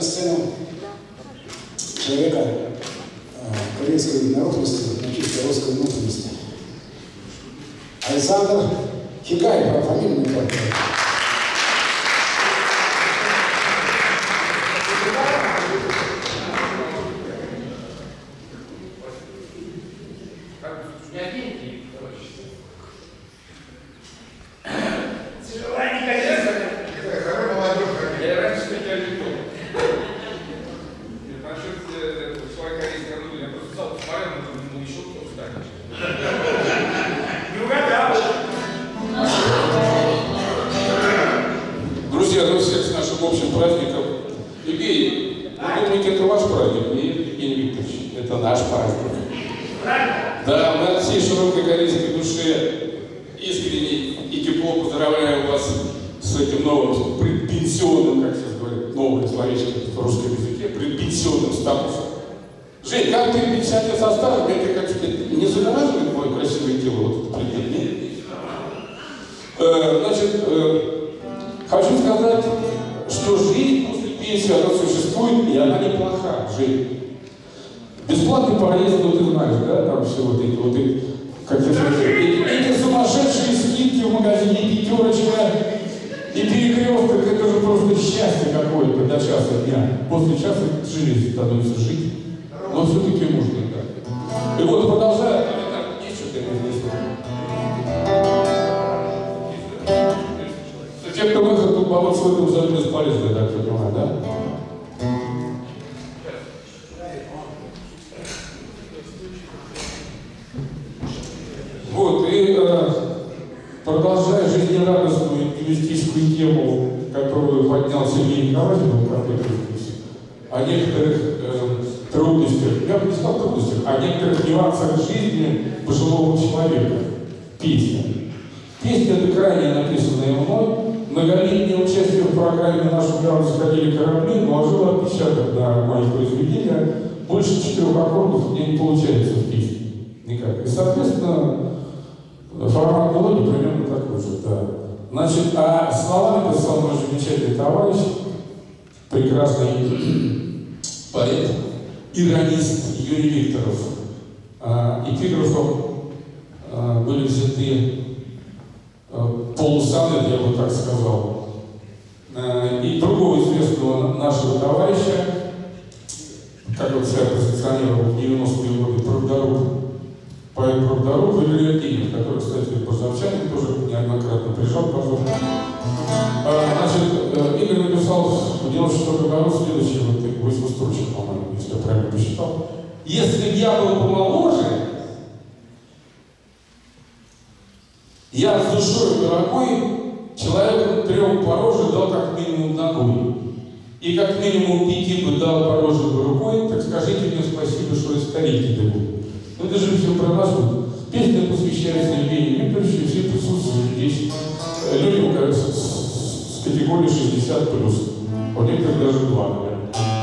сцену человека корейской народности, на чисто русской внутренности. Александр Хикай, фамилия не помню. Друзья, ну всех с нашим общим праздником. Евгений, вы думаете, это ваш праздник? Нет, Евгений Викторович, это наш праздник. Да, мы от всей широкой корейской души искренне и тепло поздравляем вас с этим новым предпенсионным, как сейчас говорят, новое словечко в русском языке, предпенсионным статусом. Жень, как ты пенсионер составил, я тебе хочу сказать, не загораживает мое красивое тело вот этот предмет? Нет? Значит, хочу сказать, что жизнь после пенсии, она существует, и она неплоха, жизнь. Бесплатный проезд, ну ты знаешь, да, там все вот эти, как эти сумасшедшие скидки в магазине, пятерочка и перекресток, это же просто счастье какое-то до часа дня. После часа железо становится жить, но все-таки можно, да. И вот продолжая, есть что-то здесь. Те, кто выход тут бороться в этом зале бесполезно, так я понимаю, да? Вот, и продолжая жизнерадостную инвестиционную тему, которую поднял Сергей Николаевич, о некоторых трудностях, я бы не сказал трудностях, о некоторых нюансах жизни пожилого человека. Песня. Песня эта крайне написанная мной. Многолетнее участие в программе «Нашу гавань сходили корабли» наложило отпечаток на мои произведения. Больше 4 аккордов мне не получается в песне. Никак. И, соответственно, формат мелодии примерно такой же, да. Значит, а слова написал мой замечательный товарищ, прекрасный поэт, иронист Юрий Викторов. Эпиграфом были взяты полусонет, я бы так сказал, и другого известного нашего товарища, как он себя позиционировал в 90-е годы, правдоруб, поэт правдоруб Валерий Акинин, который, кстати, позавчанин тоже неоднократно приезжал, пожалуйста. Значит, Игорь написал в 96 году следующий, вот 8 строчек, по-моему, если я правильно посчитал. Если бы я был помоложе, я с душой дорогой человеку 3 по роже дал как минимум ногой. И как минимум 5 бы дал по роже бы рукой, так скажите мне спасибо, что и старики дадут. Ну это же все про нас. Песня посвящается Евгению Викторовичу, и все присутствуют здесь. Людям, кажется, с категории 60+. У некоторых даже 2, наверное.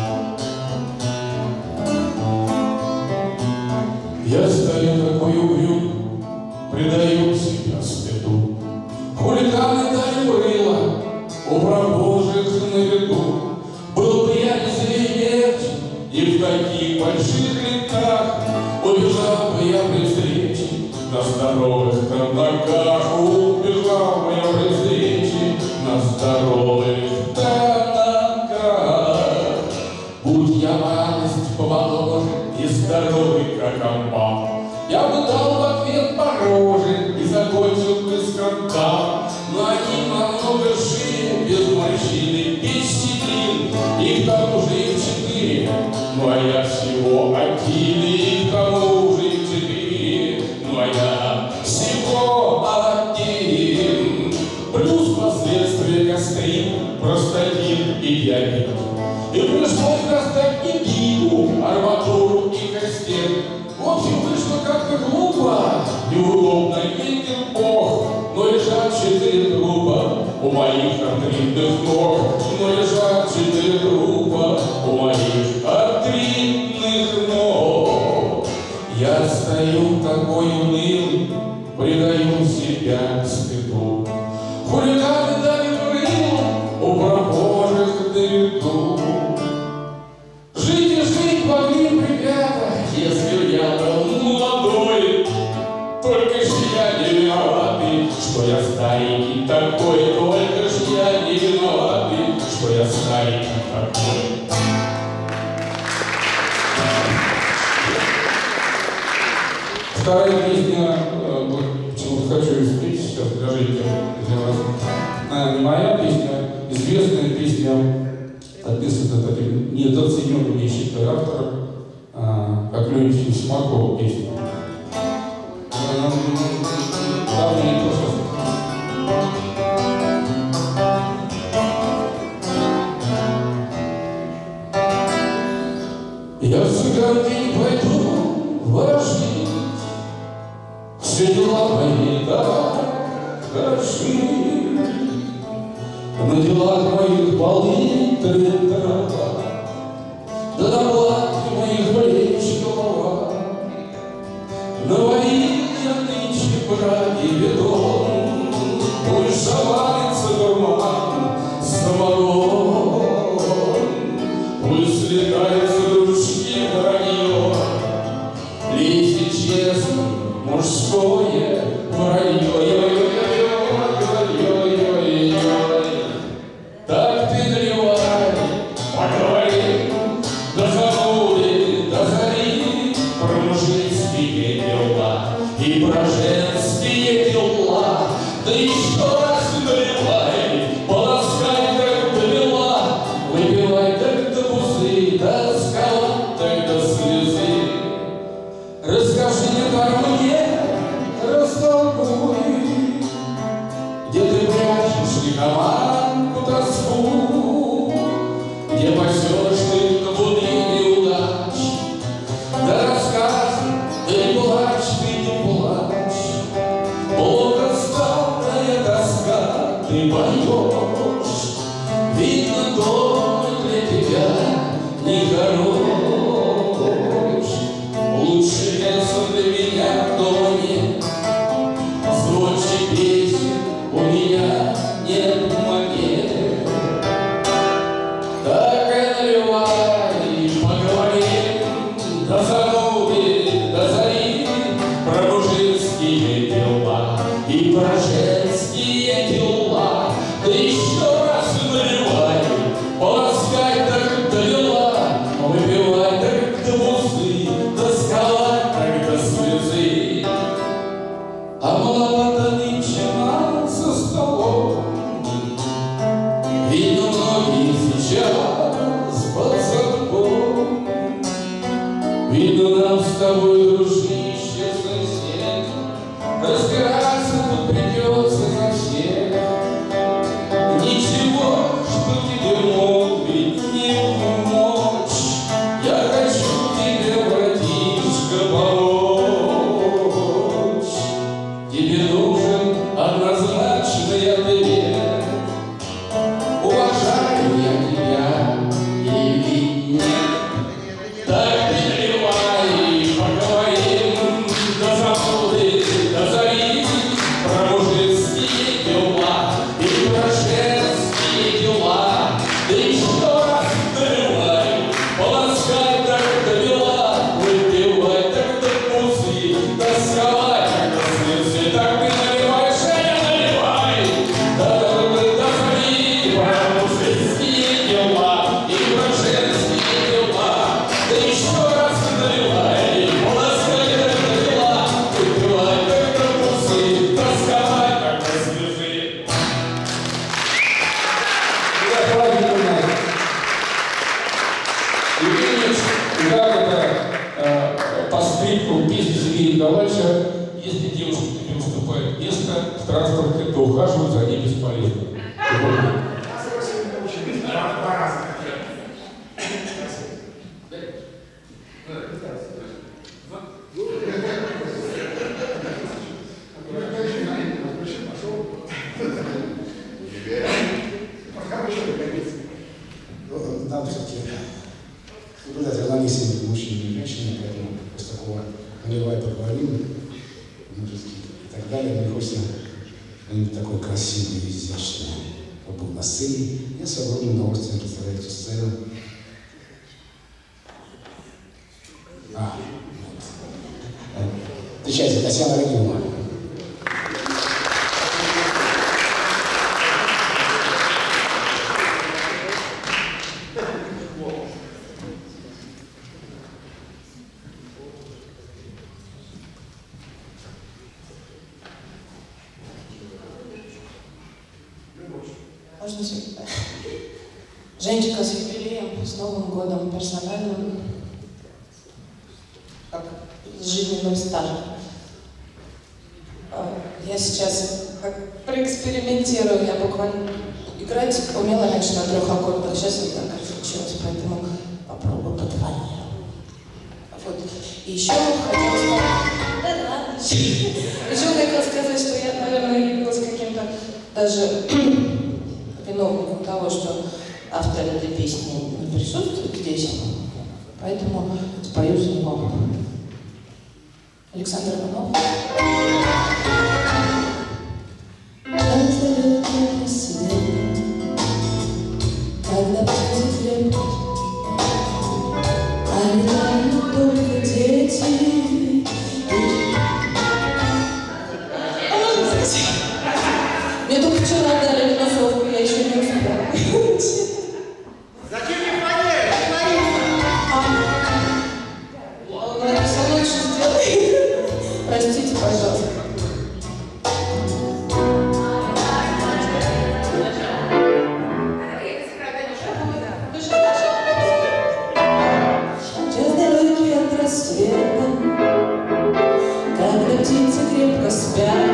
Я стою такой угрюм, предаю себя стыду. Хулиганы дали рыло у прохожих на виду. Был бы я не зверь, и в таких больших летах убежал бы я при встрече на здоровых-то ногах. Убежал бы я при встрече на здоровых-то ногах. Будь я малость помоложе и здоровый, как амбал, я бы дал в ответ по роже и закончил бы скандал. Но они намного шире, без морщины, без седин, и к тому же их 4, ну а я всего 1, и к тому же их 4, ну а я всего 1. Плюс последствия гастрит, простатит и диабет. И пришлось достать не пику, арматуру и кастет. В общем, вышло как-то глупо, неудобно, видит Бог. Но лежат 4 трупа у моих артритных ног. Но лежат 4 трупа у моих артритных ног. Я стою такой унылый, предаю себя стыду. Хулиганы дали крыло у прохожих на виду. Вторая песня, почему-то хочу испеть сейчас для жителей, для вас. Она не моя песня, известная песня, описана таким недооцененным, я считаю, автором, как Ленечка Симакова песня. Давняя просто. Я всегда день пойду ворожить, все дела мои так хороши, на делах моих пол-литра трава, да на платье моих плеч голова. Наварил я нынче браги бетон, пусть шаварится дурман самогон, пусть слетаются дружки вранье, лезет честно мужское вранье. Так ты наливай, поговори, до забуды, до зари, про мужицкие дела и про женские дела. Да еще раз наливай, полоскай так до бела, выпивай так до бусы, до скала, так до слезы. Расскажи мне, растолкуй, где ты прячешь лихоманку тоску, где пасешь ты кабуны неудач. Да рассказывай, да не плачь, ты не плачь, Бога старая тоска ты поешь. Видно, дом для тебя не хорош, лучше места для меня дома нет, звонче песен у меня нет монет. Так и наливай, поговорим до зануды, до зари, про мужицкие дела и про женские дела. Да еще раз наливай, полоскай так до бела, выпивай так до бусы, тосковать так до слезы. А маловато нынче нам за столом, видно, многие сейчас под замком. Видно, нам с тобой, дружище, сосед, разбираться тут придется за всех. Ничего, что тебе мог ведь не помочь, я хочу тебе, братишка, помочь. Тебе нужен однозначный ответ, уважаю я тебя или нет. Так ты наливай, поговорим до забуды, до зари, про мужицкие дела и про женские дела. Да еще раз наливай, полоскай так до бела, выпивай так до бусы, тосковай так до слезы. Так ты наливай, Женя, наливай, до зари, про мужицкие дела и про женские дела. Да еще раз наливай, полоскай так до бела, выпивай так до бусы, тосковай так до слезы. И видишь, как это по скрипту песни Сергея Николаевича, если девушка тебе уступает место в транспорте, то ухаживать за ней бесполезно. Нам все-таки наблюдать равновесие между мужчиной и женщиной, поэтому после такого наливай, поговорим, мужеский и так далее, мне хочется что-нибудь такое красивое и изящное, чтобы был на сцене. Я с огромным удовольствием представляю эту сцену. Встречайте, Татьяна Рагимова. Можно всегда. Женечка, с юбилеем, с Новым годом, персональным, как с жизненным стажем. Я сейчас как проэкспериментирую, я буквально играть умела раньше на 3 аккордах, сейчас я так разучилась, поэтому попробую по 2. Вот. И еще хотела сказать, что я, наверное, явилась каким-то даже виновником того, что автор этой песни не присутствует здесь, поэтому спою за него. Александр Иванов. Далекий рассвет, когда птицы крепнут, а летают только дети. Мне только вчера дали минусовку, я еще не успела. Зачем мне фанера? Он написал, лучше сделай. Простите, пожалуйста. Сейчас далекий от рассвета, когда птицы крепко спят,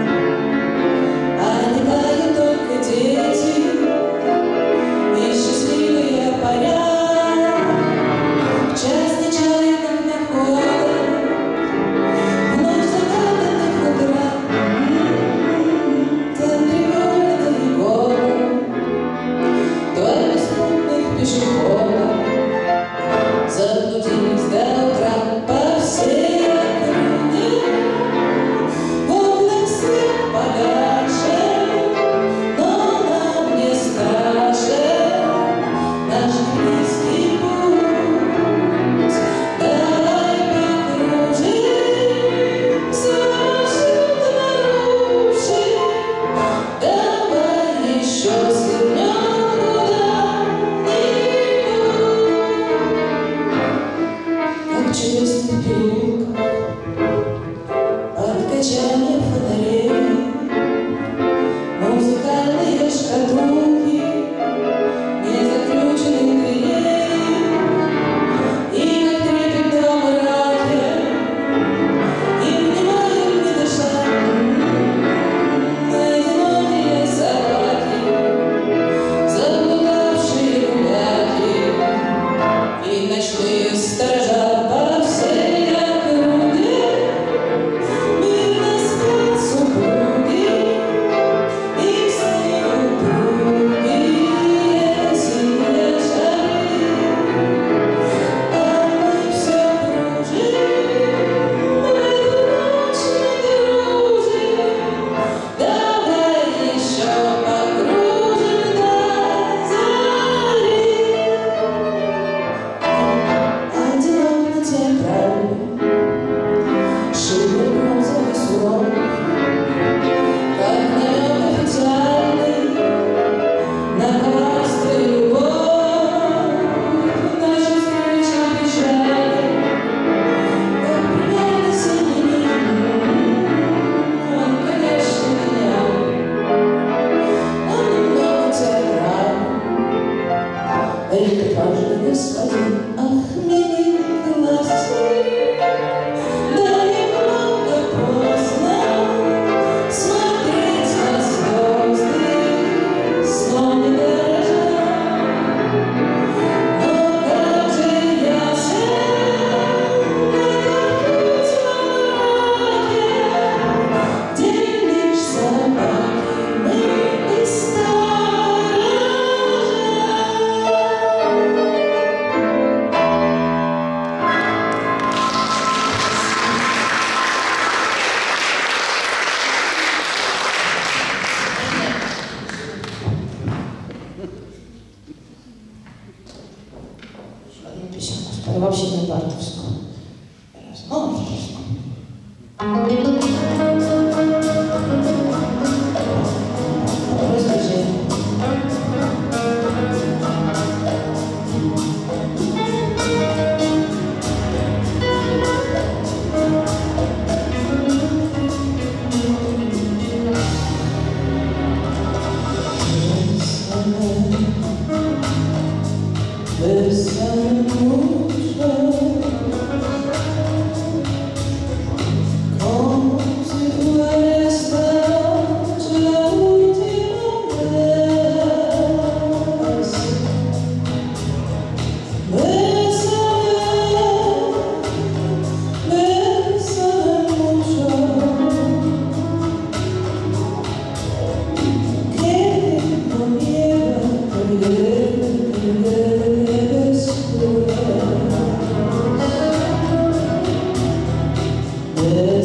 а летают только дети и счастливые парят. В час нечаянных находок, в ночь загаданных утра, в центре города и города, два беспутных пешехода заблудились до утра по всей округе. В окнах свет погашен, но нам не страшен наш близкий путь. Давай покружим, свершим дорожи, давай еще свернем куда-нибудь. Как чудесный переулок, от качания фонарей, музыкальные шкатулки, незаключенных дверей, и как трепетно мраке, и внимаем не дыша, одинокие собаки, заблудавшие гуляки, и ночные сторожа по всей округе. Мирно спят супруги, и сны упругие синие шары, а мы все кружим, в эту ночь не дружим. Давай еще покружим до зари. Одинок на театральной, шибер бронзовый суров, как намек официальный на коварство и любовь. Наши встречи печали, как примерно синий. Он, конечно, меня, он немного театральный. Экипажный господин, ах, миленький глазки, да немного поздно смотреть на звезды, сном не дорожа. Но как же ясен этот путь во мраке, где лишь собаки мы и сторожа. Одну песенку спою, вообще не бардовскую. Ну, авторскую. Раздвижение.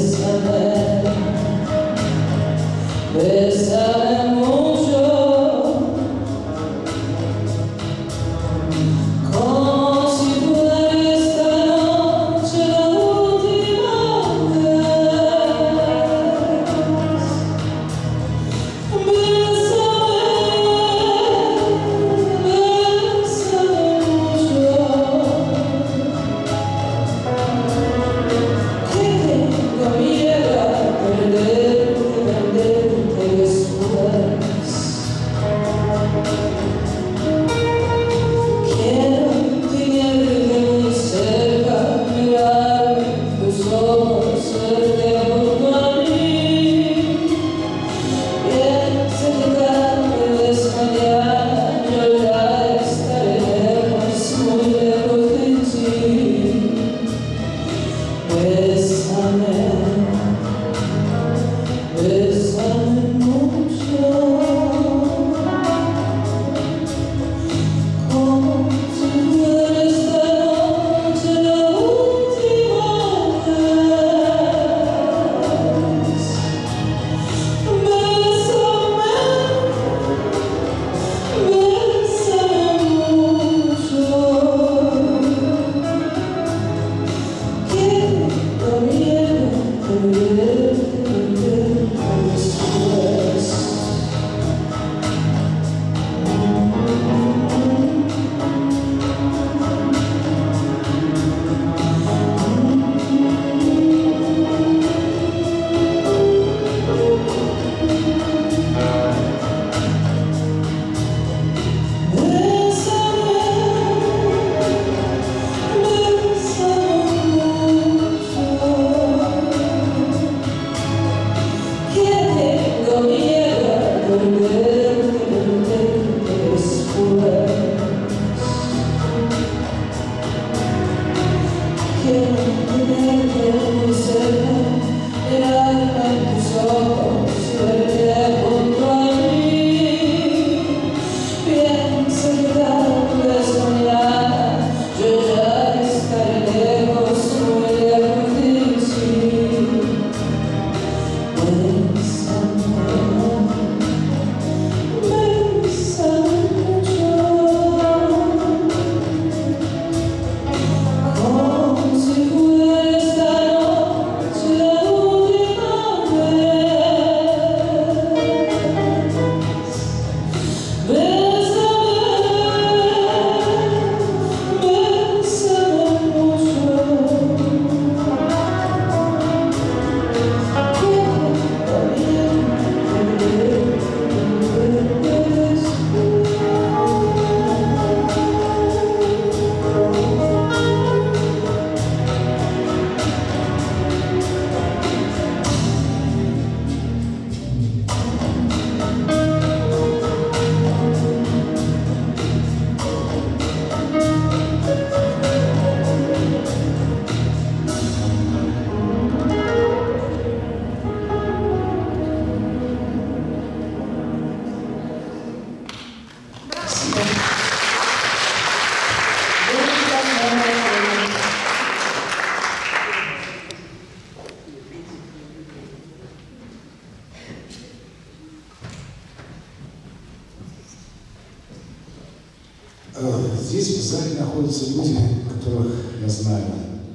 Здесь в зале находятся люди, которых я знаю,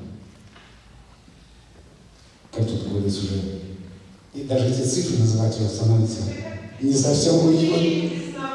как тут говорится уже, и даже эти цифры называть уже становится не совсем уютно.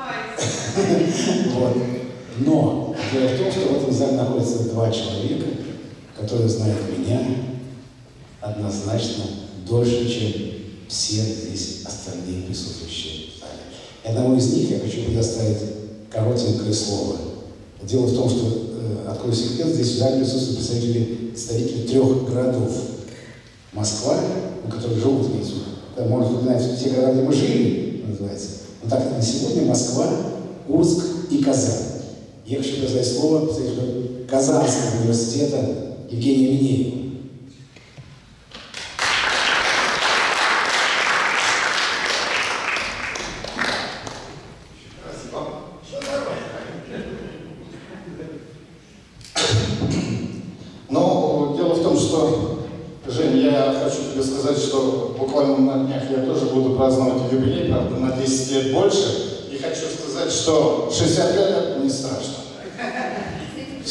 Вот. Но дело в том, что в этом зале находятся два человека, которые знают меня однозначно дольше, чем все здесь остальные присутствующие в зале. И одному из них я хочу предоставить коротенькое слово. Дело в том, что, открою секрет, здесь в зале присутствуют представители 3 городов. Москва, у которых живут внизу. Можно упоминать те города, где мы жили, называется. Но так на сегодня Москва, Курск и Казань. Я хочу предоставить слово представителю Казанского университета Евгению Минееву. Но дело в том, что, Жень, я хочу тебе сказать, что буквально на днях я тоже буду праздновать юбилей, правда, на 10 лет больше. И хочу сказать, что 60 лет это не страшно. В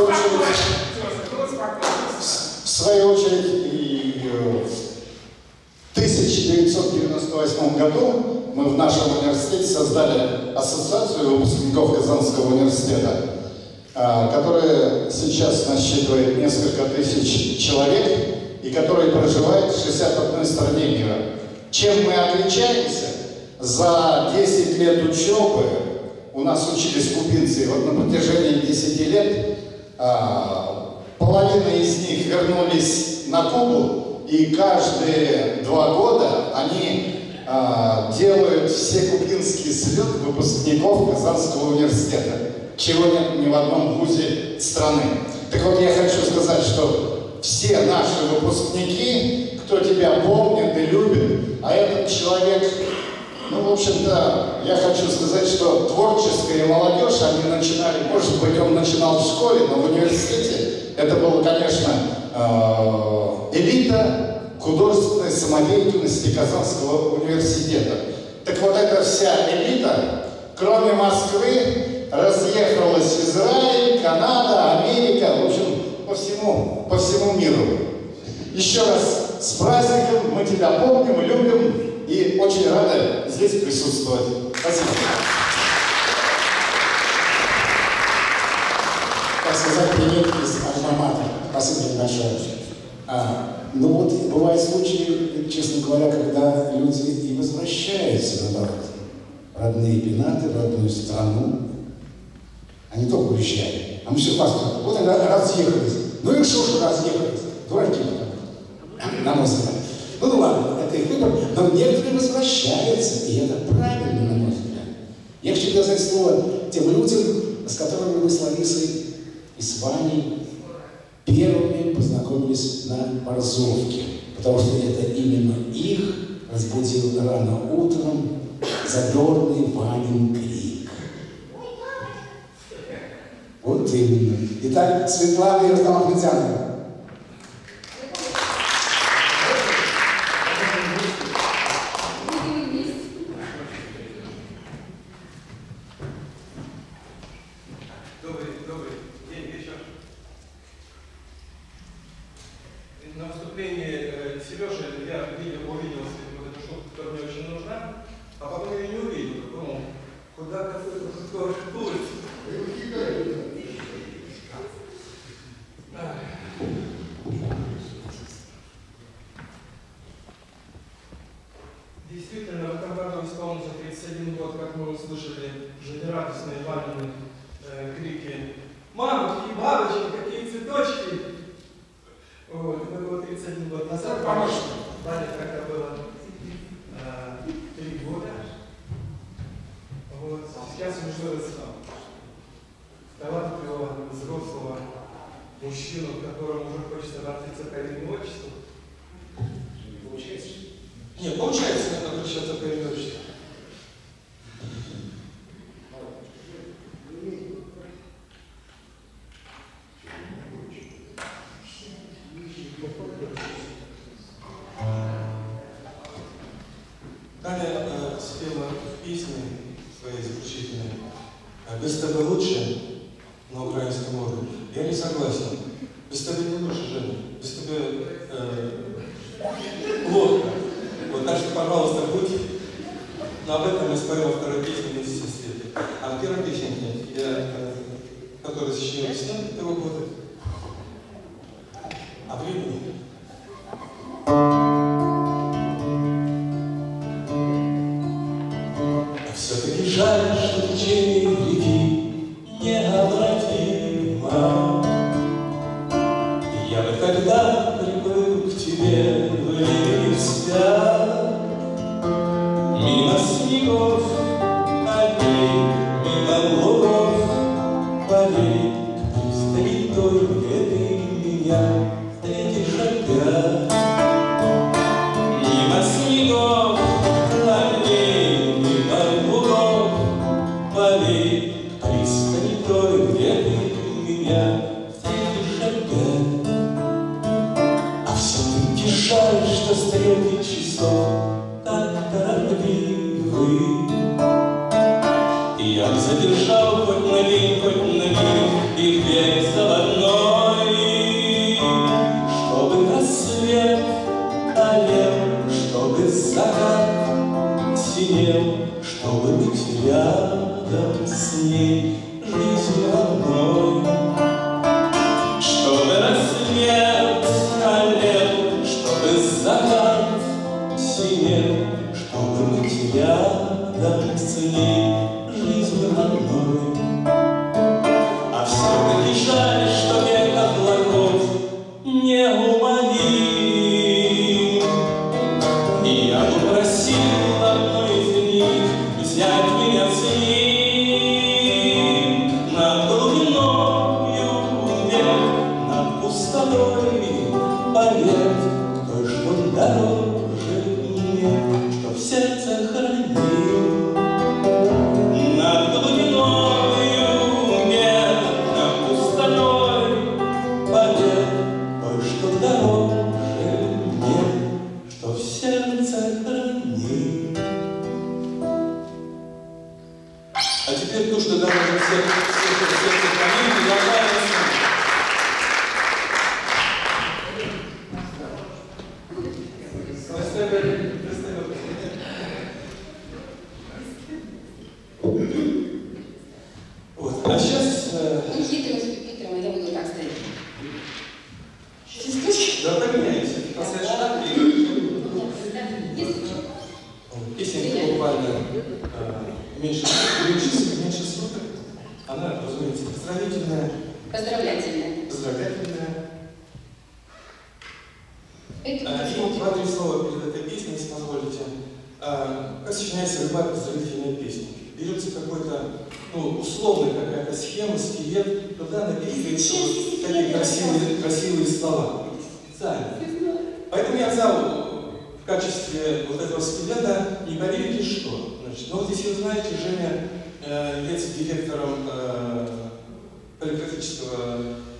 свою очередь, и в 1998 году мы в нашем университете создали ассоциацию выпускников Казанского университета, которая сейчас насчитывает несколько тысяч человек и которая проживает в 61 стране мира. Чем мы отличаемся? За 10 лет учебы у нас учились кубинцы, вот на протяжении 10 лет половина из них вернулись на Кубу, и каждые 2 года они делают все кубинские слеты выпускников Казанского университета, чего нет ни в одном вузе страны. Так вот, я хочу сказать, что все наши выпускники, кто тебя помнит и любит, а этот человек, ну, в общем-то, я хочу сказать, что творческая молодежь, они начинали, может быть, он начинал в школе, но в университете это было, конечно, элита художественной самодеятельности Казанского университета. Так вот, эта вся элита, кроме Москвы, разъехалась в Израиль, Канада, Америка, в общем, по всему миру. Еще раз с праздником, мы тебя помним и любим, и очень рады здесь присутствовать. Спасибо. Так сказать, привет из Альма-Матер. Спасибо большое. Ну вот, бывают случаи, честно говоря, когда люди и возвращаются, наоборот, в родные пенаты, в родную страну. Они только уезжали. А мы все поступили. Вот они разъехались. Ну и что ж разъехались? Дураки, на мой взгляд. Ну ладно, это их выбор, но некоторые возвращаются, и это правильно, на мой взгляд. Я хочу сказать слово тем людям, с которыми мы с Ларисой и с Ваней первыми познакомились на Борзовке, потому что это именно их разбудил рано утром задорный Ванин крик. Вот именно. Итак, Светлана и Рустам Ахметзянова. Добрый день, вечер. На выступлении Сережи я увидел вот эту шутку, которая мне очень нужна, а потом я ее не увидел. Думал, куда какой путь? Действительно, в этом году исполнится 31 год, как мы услышали жизнерадостные Ванины крики: «Мамочки, бабочки, какие цветочки!» Вот, это было 31 год назад. Ваня когда было 3 года. Вот. Сейчас он уже вырастал. Талантливого, взрослого мужчину, которому уже хочется обратиться по имени отчеству. Получается? Нет, получается обращаться по имени отчеству. Таня спела песни своей заключительной «Без тебя лучше» на украинском мове. Я не согласен. Без тебя не лучше, Женя. Без тебя плохо. Вот, так что, пожалуйста, будь. Но об этом я спою во второй песне «Вместе со Светой». А в первой песне нет, которая сочинила весной этого года. А времени. Все-таки жаль, что течение реки необратимо. Я бы тогда приплыл к тебе в листья, мимо снегов, полей, мимо лугов, полей, к пристани той, где ты меня встретишь опять. Мимо снегов, полей, мимо лугов, полей, к пристани той, где ты меня встретишь опять. А все-таки жаль, что часов так торопливы. И я задержал хоть на миг их век заводной, чтобы рассвет олел, чтобы закат синел, чтобы быть рядом с ней жизнью одной. Чтобы рассвет олел, чтобы закат синел, чтобы быть рядом с ней жизнью одной. А все-таки жаль, что век облаков неумолим. И я бы просил одной из них взять меня с ним над глубиною век, над пустотой повек, той, что дороже мне, что в сердце хранил. Над глубиною век, над пустотой повек, той, что дороже мне, что в сердце хранил. А теперь то, что дороже всех хранил, продолжается. Вот. А сейчас... Хитрым, я буду так стоять. Да, поменяемся. Поставишь так и... Песня буквально меньше суток. Она, разумеется, поздравительная. Поздравляйте. И вот два-три слова перед этой песней, если позволите. Как сочиняется любая поздравительная песня? Берется какой-то, условная какая-то схема, скелет, туда написывается вот такие красивые слова. Специально. Поэтому я взял в качестве вот этого скелета, не поверите, что. Значит, вот если вы знаете, Женя является директором полиграфического,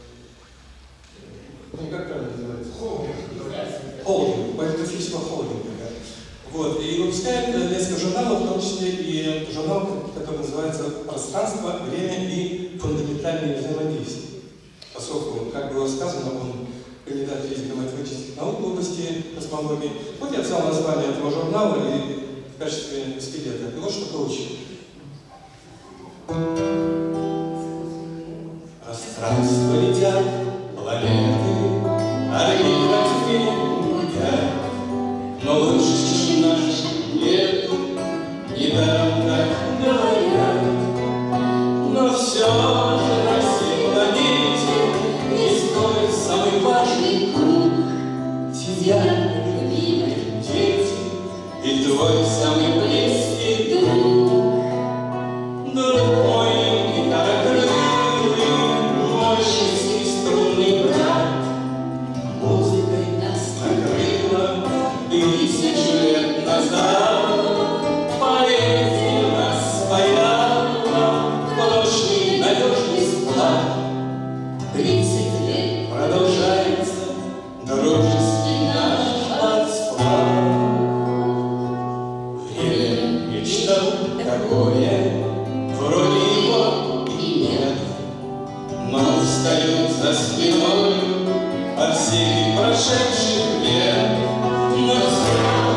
как правильно называется? Холдинг, полиграфического холдинга. Вот, и выпускает несколько журналов, в том числе и журнал, который называется «Пространство, время и фундаментальные взаимодействия». Поскольку, как было сказано, он кандидат физико-математических наук в области космологии. Вот я взял название этого журнала и в качестве скелета. И вот что получил. Пространство летят планеты, орбиты летят, но лучше наш нету, недаром так говорят. Но все же на всей планете есть твой самый важный круг. Тебя любимые дети и твой самый близкий друг. Друг мой гитарокрылый, мой шестиструнный брат, музыкой нас накрыла 1000 лет назад. Поэзия нас спаяла в прочный надежный склад. 30 лет продолжается дружеский наш расклад. Время мечтал такое, вроде его и нет, но встают за спиной от всех прошедших лет. Но все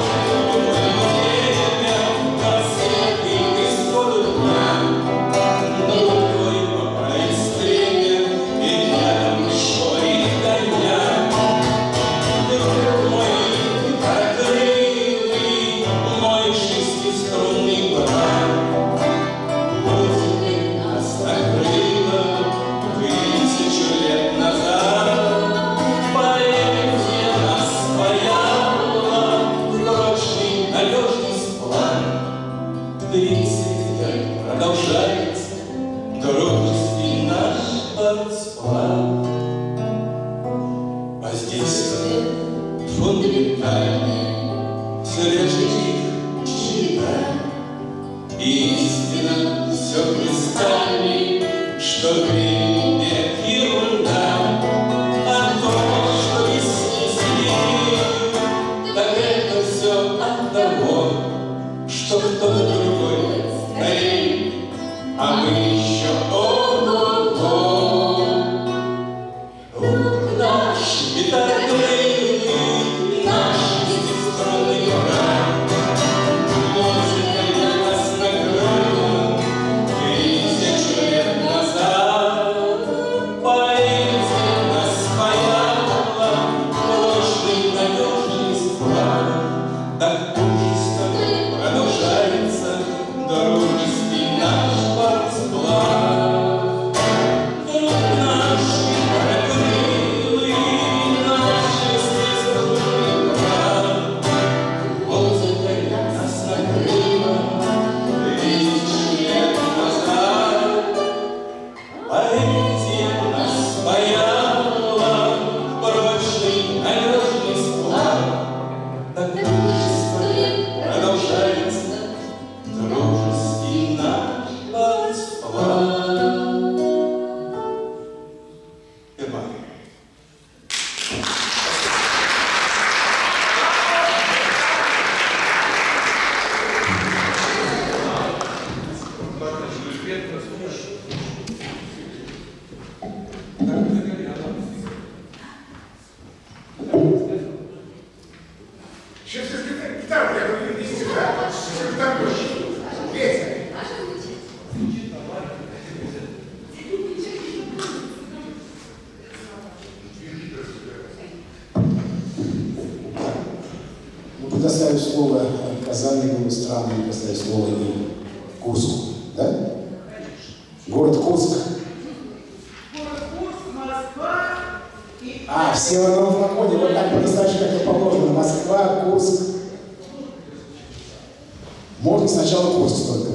время на всех их исходу дня, но твой поправит стремя, и рядом шорит коня. Друг мой гитарокрылый, мой шестиструнный брат, музыкой нас накрыла 1000 лет назад. Поэзия нас спаяла в прочный надежный склад. 30 лет продолжается дружеский наш расклад. Воздействие фундаментальное, все лежит их чита. Истина все кристальней, что времени нет ерунда. А то, что весни снег, так это все того, что кто-то другой старей, а мы еще ого-го. Наш гитарный, наш бесструнный край, музыка нас накрыла 1000 лет назад. Поэзия нас паяла, ложный надежный склад. Так дружество продолжается, дружеский наш плацплан. Друг наш прокрылый, наш естественный брат. Музыка нас накрыла 1000 лет назад. Поэзия нас паяла, прочный надежный склад. Так дружество продолжается, дружеский наш плацплан. Сейчас гитару я говорю, не стиха, там Петя. Ну, предоставив слово Казани, было странно предоставить слово и Курску, да? Город Курск. А, в северном флаконе, вот так по-настоящему, как и положено. Москва, Курск. Можно сначала Курск только.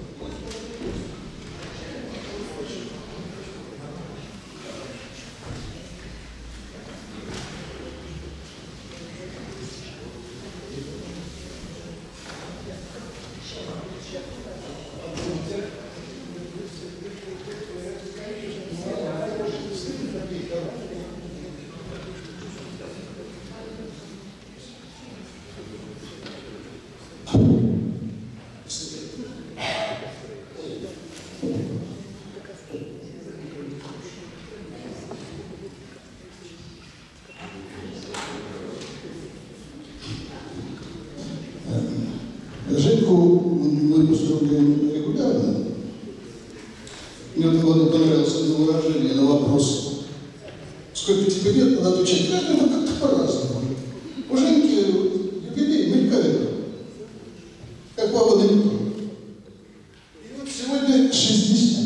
Женьку мы поздравляем регулярно. Мне вот понравилось это выражение на вопрос, сколько тебе лет, надо отвечать, каждому как-то по-разному. У Женьки юбилей мелькает, как баба на метро. И вот сегодня 60.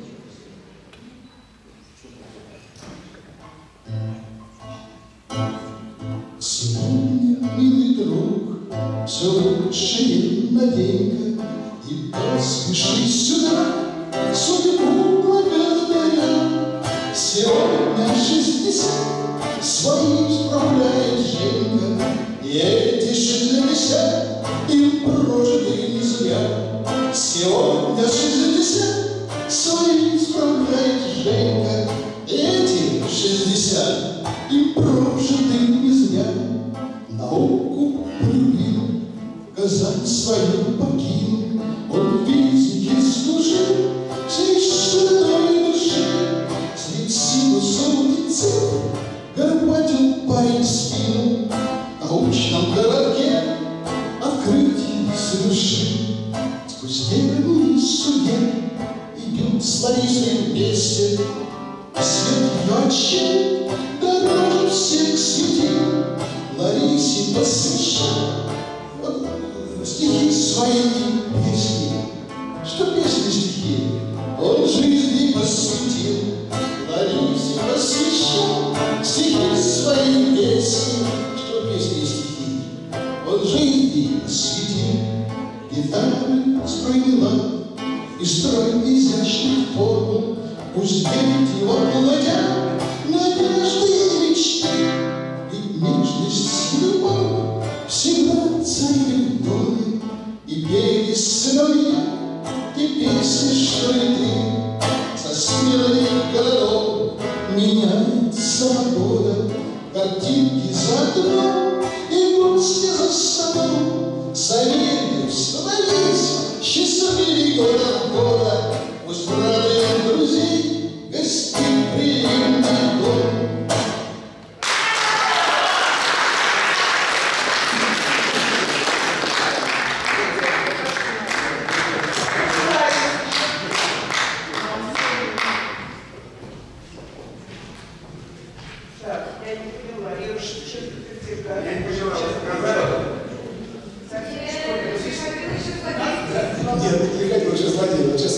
Сегодня, милый друг, все лучше наденька, и поспеши сюда, судьбу благодаря. Сегодня 60, свои справляет Женька, и эти 60 им прожиты не зря. Сегодня 60, свои справляет Женька, и эти 60 им прожиты не зря. Науку полюбил, Казань свою покинул, он в физике служил, всей широтой души. Средь синусов и цифр горбатил парень спину, в научном городке открытий совершил. Сквозь деревню судеб идет с Ларисой вместе, а свет ее очей дороже всех светил. Ларисе посвящал стихи свои и песни, что песни стихи он жизни посвятил. Ларисе посвящал стихи свои и песни, что песни и стихи он жизни посвятил. Гитара спроняла и строй изящных формул, пусть дети его плодят надежды и мечты. Нежность и любовь всегда царили в доме, и пели сыновья те песни, что и ты. Со сменой городов меняется погода, картинки за окном и гости за столом.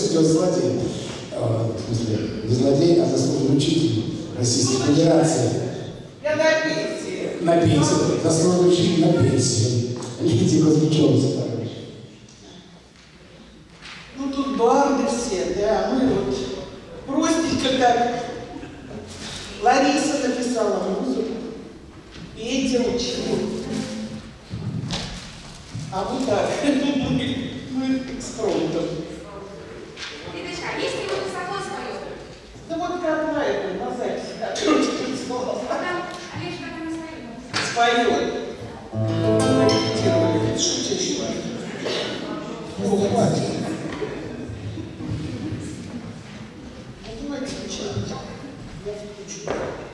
идет злодей. В смысле, не злодей, а заслуженный учитель Российской Федерации. Я на пенсии. На пенсии. Заслуженный учитель на пенсии. Лидия Кузьмичева, товарищ. Ну тут барды все, да, мы вот простенько так. Лариса написала музыку, Петя учил. А мы так, мы экспромтом. Лидочка, а есть ли вы высоко споет? Да вот как на это, на записи, которую ты слова. Олежка там не Споет. Мы репетировали, шутящего. Ну, хватит. Давайте включать. Я включу.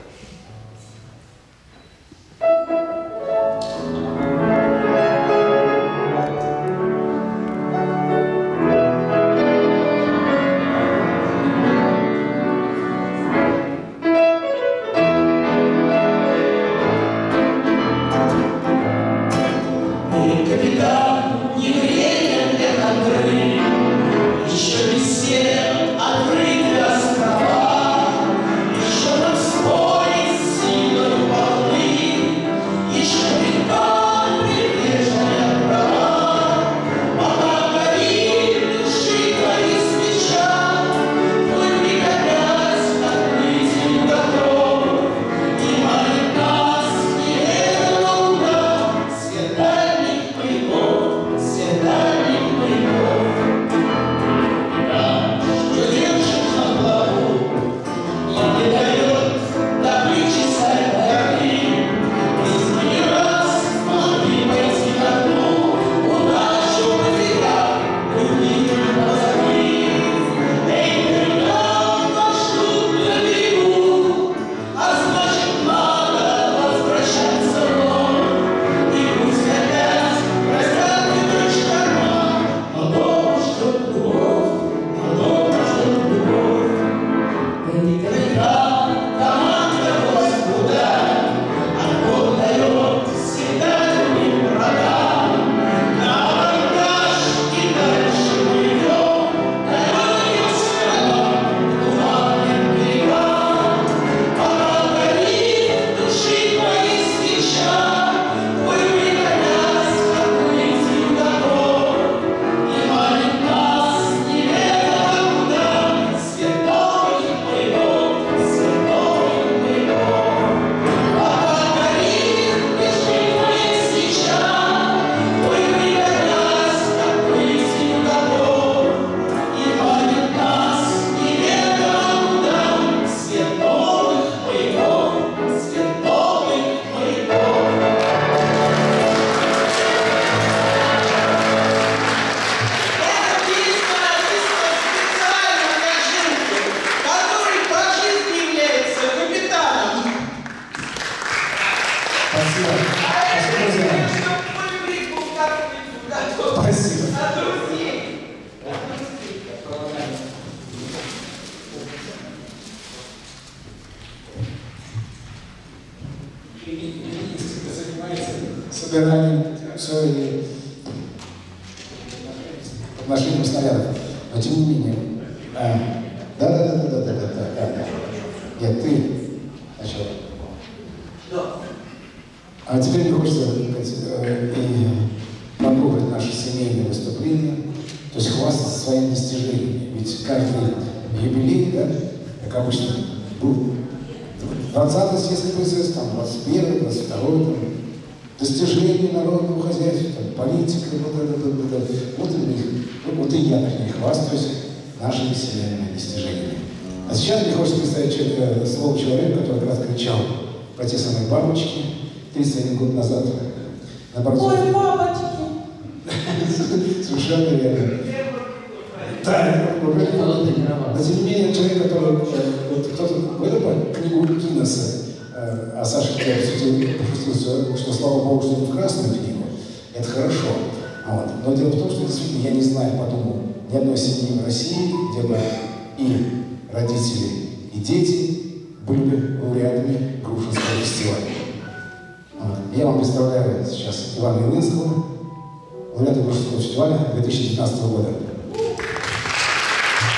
собиранием своей отношением снарядов. Но тем не менее, да. Нет, ты сначала. Да. А теперь мне хочется попробовать наши семейные выступления, то есть хвастаться своими достижениями. Ведь каждый юбилей, да, как обычно, был 20-й съезд КПСС, там 21-й, 22-й, там, достижения народного хозяйства, там, политика, вот и я так не хвастаюсь нашими семейными достижениями. А сейчас мне хочется представить слово человека, который как раз кричал про те самые бабочки 31 год назад. Ой, бабочки! Совершенно верно. Да, но тем не менее, человек, который... Кто-то выдал книгу Гиннесса, а Саша пошутил, что слава Богу, что не в красную книгу. Это хорошо. Вот. Но дело в том, что действительно я не знаю, подумал, ни одной семьи в России, где бы и родители, и дети были бы лауреатами Грушинского фестиваля. Вот. Я вам представляю сейчас Ивана Илынского, лауреата Грушинского фестиваля 2019 года.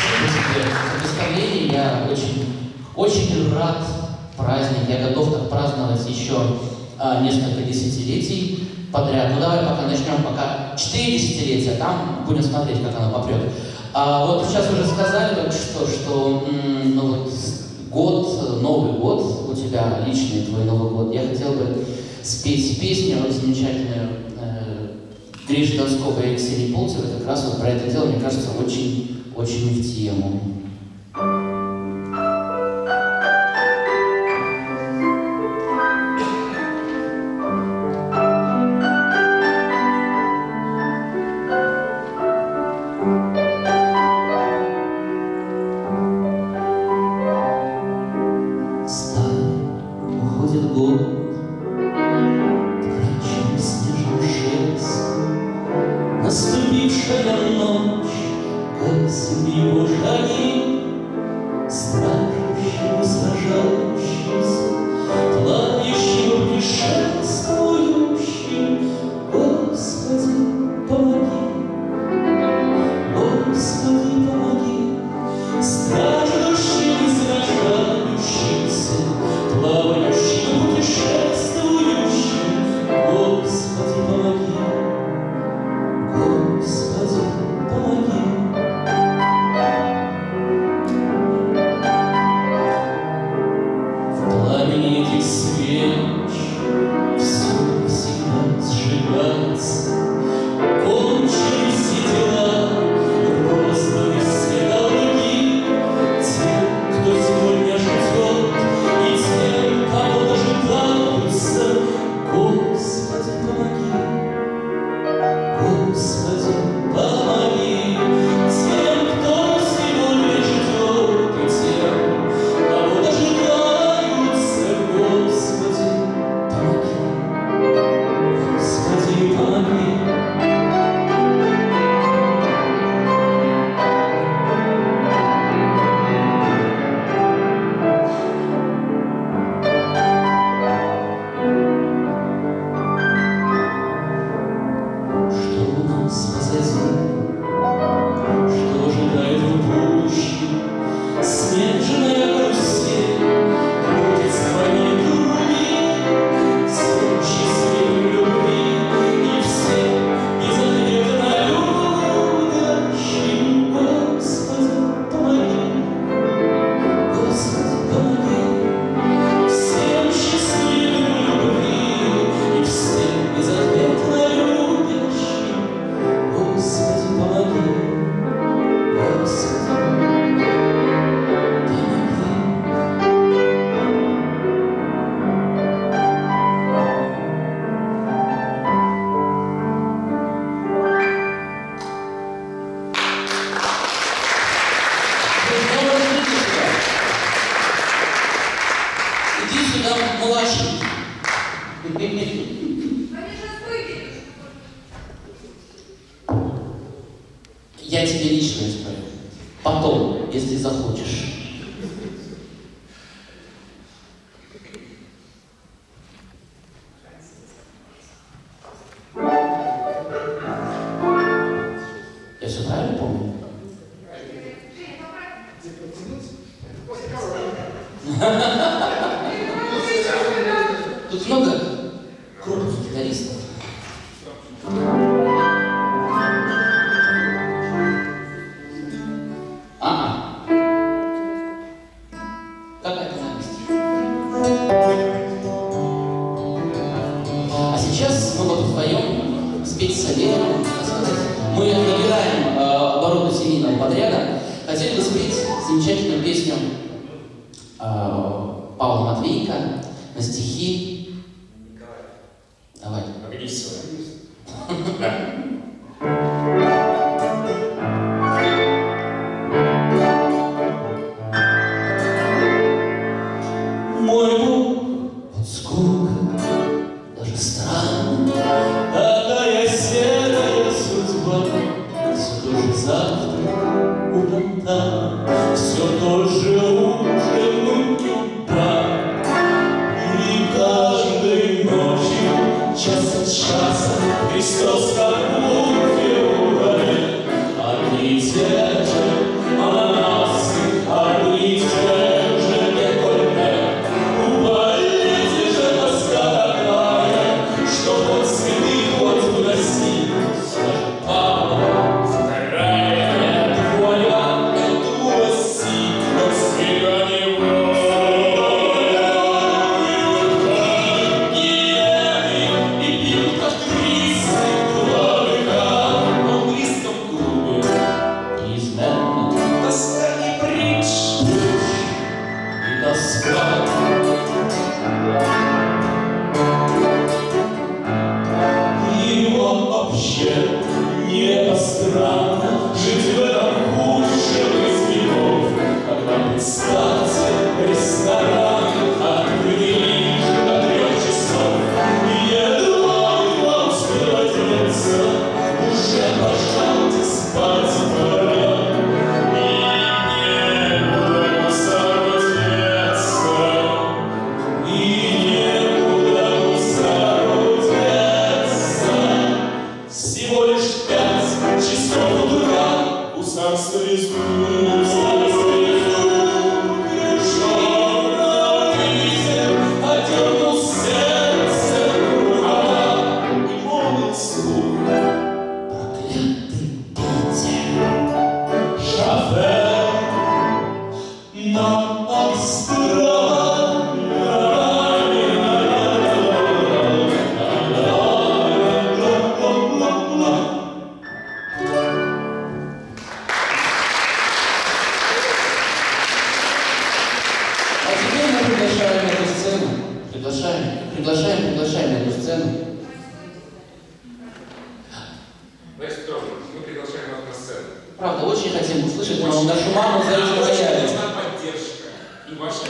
тебе за представление. Я очень рад праздник. Я готов так праздновать еще несколько десятилетий подряд. Ну давай пока начнем, пока 4 десятилетия, там будем смотреть, как оно попрет. Вот сейчас уже сказали только что ну вот год, Новый год у тебя, личный твой Новый год. Я хотел бы спеть песню замечательную Гриши Донского и Ксении Полтевой, как раз вот про это дело, мне кажется, очень в тему. Наступившая ночь, гаснет его шаги, стражущие, сражающиеся, плавающие, путешествующие. Господи, помоги, Господи, помоги, стражущим, сражающимся, плавающим, путешествующим. Господи, помоги. Господи, помоги. В пламени этих свеч все всегда сжигается, кончились все дела, розданы все долги тем, кто сегодня живет, и тем, кого дожидаются. Господи, помоги. Господи, помоги тем, кто сегодня ждет, и тем, кого дожидаются. Господи, помоги, Господи, помоги. Что у нас позади, что ожидает в будущем? Снежная карусель крутит свои круги, всем счастливым любви и всем безответно любящим. Господи, помоги, Господи, помоги, всем счастливым любви и всем безответно любящим. Господи, помоги, Господи, помоги. Иди сюда, младший. Я тебе лично исправлю. Потом, если захочешь. Я все правильно помню? Тут много крупных гитаристов. Какая-то новость. А сейчас мы вот вдвоем спеть советом, мы набираем обороты семейного подряда. Хотели бы спеть замечательную песню Павла Матвейка на стихи. Давай. Мой Бог, вот сколько, даже странно, такая серая судьба. Все то же завтра у фонтана, все то же ужин у кипа. И каждой ночью, час от часа, Христос как будто умирает. Одни и те же, а вообще небо странно, жить в этом худшем из веков, когда представьте ресторан открыли лишь до 3 часов, и едва успел одеться, уже, пожалуйте, спать пора, и некуда сорваться, и некуда сорваться. Всего лишь 5 часов утра у царства лесу, одернул сердце рукава и молвил вслух: проклятый Питер, шофер на Приглашаем на эту сцену. Значит, мы приглашаем вас на сцену. Правда, очень хотим услышать нашу маму за этим роялем. Нужна поддержка. И ваша.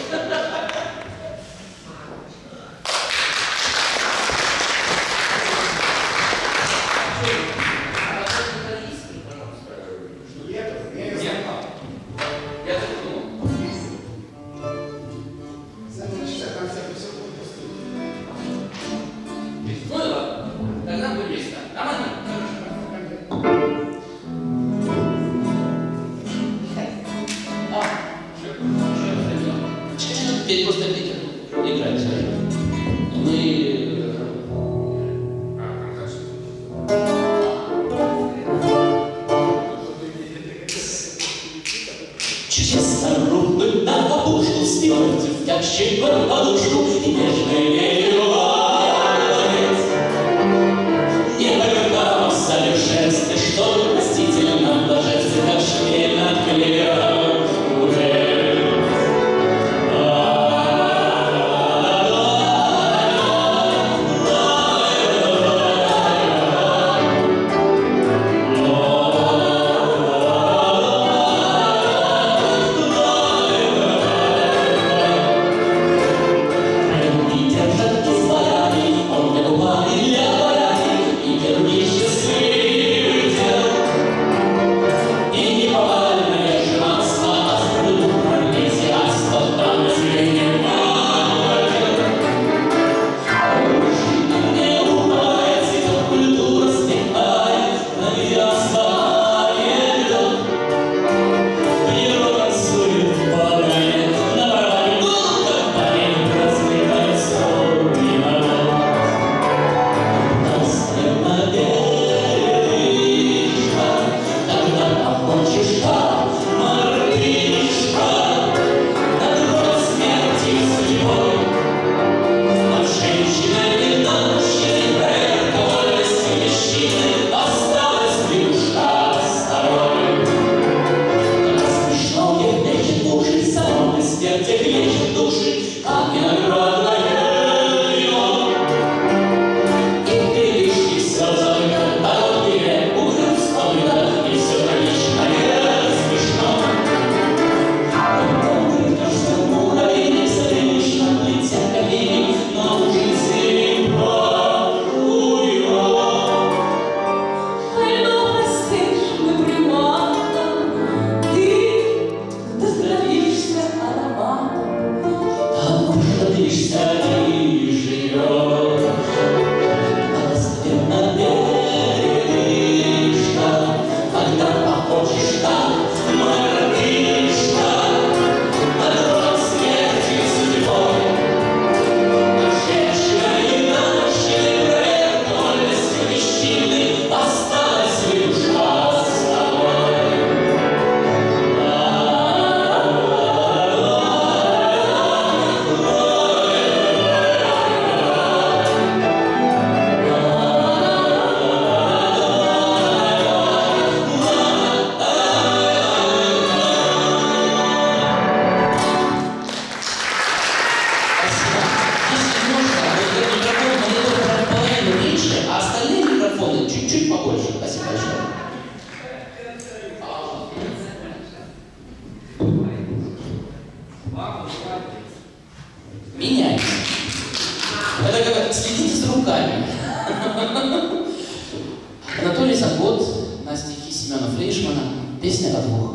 Теперь просто Питер играет. Мы... Чудесно рухнуть на опушку, свернуть в тягчей под подушку и нежно ею ловить. Не повергав совершенстве, что растительно блаженстве, как шмель над клевером. за год на стихи Семена Флейшмана «Песня о двух».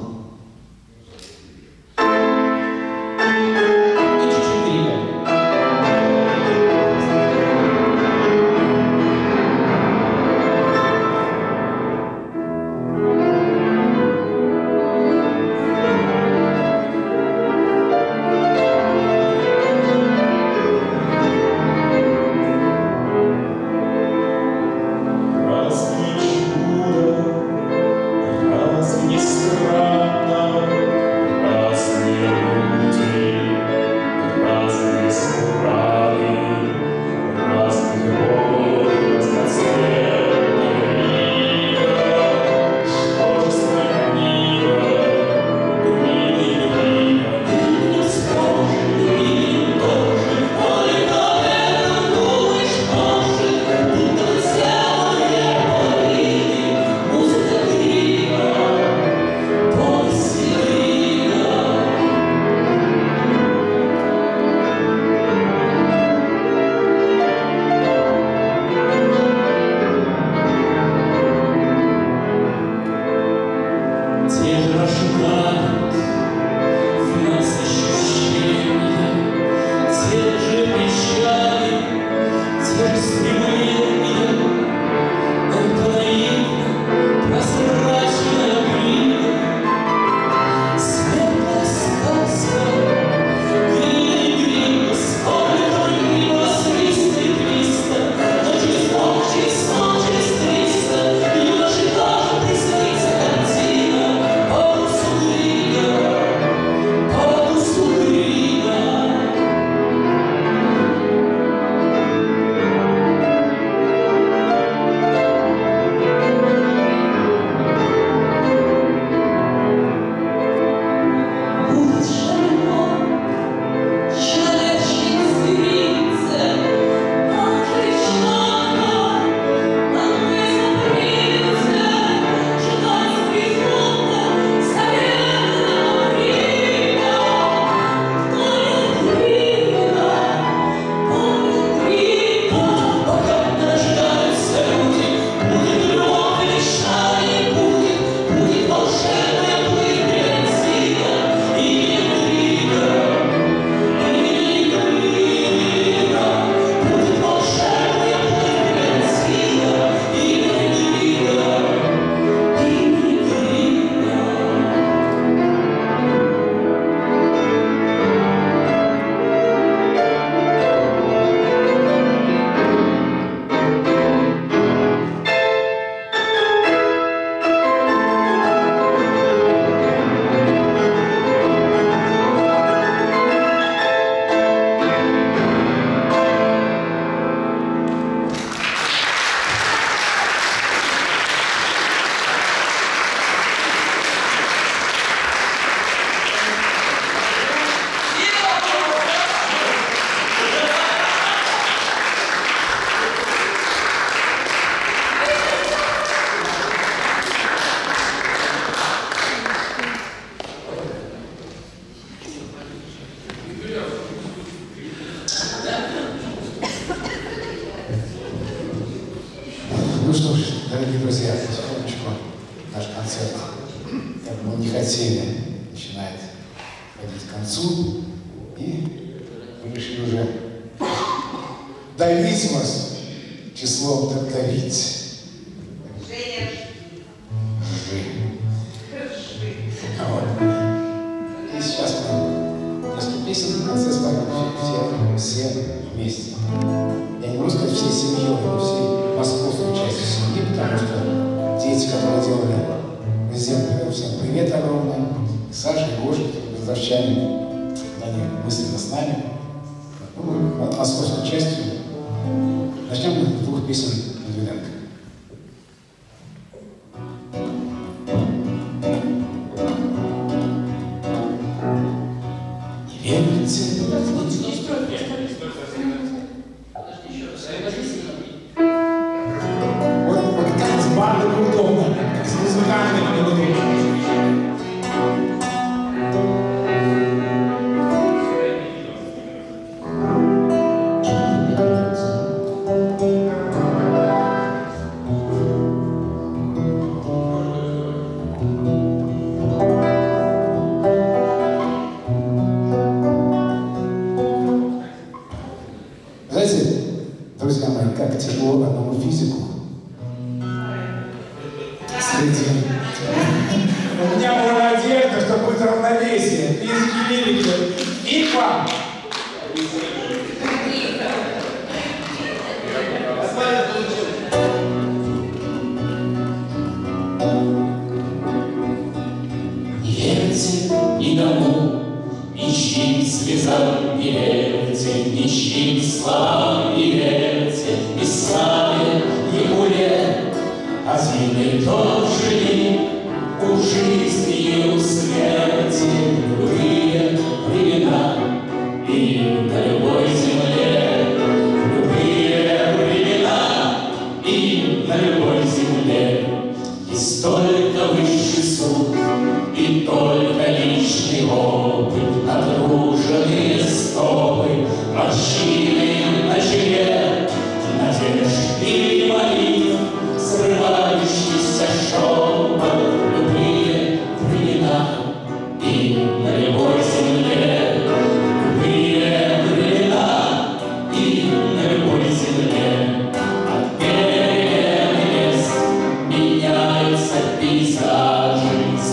Ну что ж, дорогие друзья, потихонечку наш концерт, как мы не хотели, начинает подходить к концу. И мы решили уже давить вас числом так давить. Женя. Вот. И сейчас мы несколько песен в конце споем все вместе. Я не могу сказать всей семьей, но всей московской частью семьи, потому что дети, которые делали везде, всем привет огромный. Саша и Гоша, гражданчане, они мысленно с нами. Ну, московской частью. Начнем мы с двух песен Медведенко. Не верите? Вот как с бандой удобно, с музыкальной мелодией. Здравствуйте. У меня была надежда, что будет равновесие. Физики, лирики. И к вам. Верьте никому, ничьим слезам не верьте, ничьим словам не верьте, и славе, и буре. Один и тот же миг у жизни и у смерти, в любые времена и на любой земле, в любые времена и на любой земле. Есть только высший суд и только личный опыт, натруженные стопы, морщины на челе, надежд и молитв, срывающийся шепот, любые времена и на любой земле, любые времена и на любой земле. От перемены меняются пейзажи,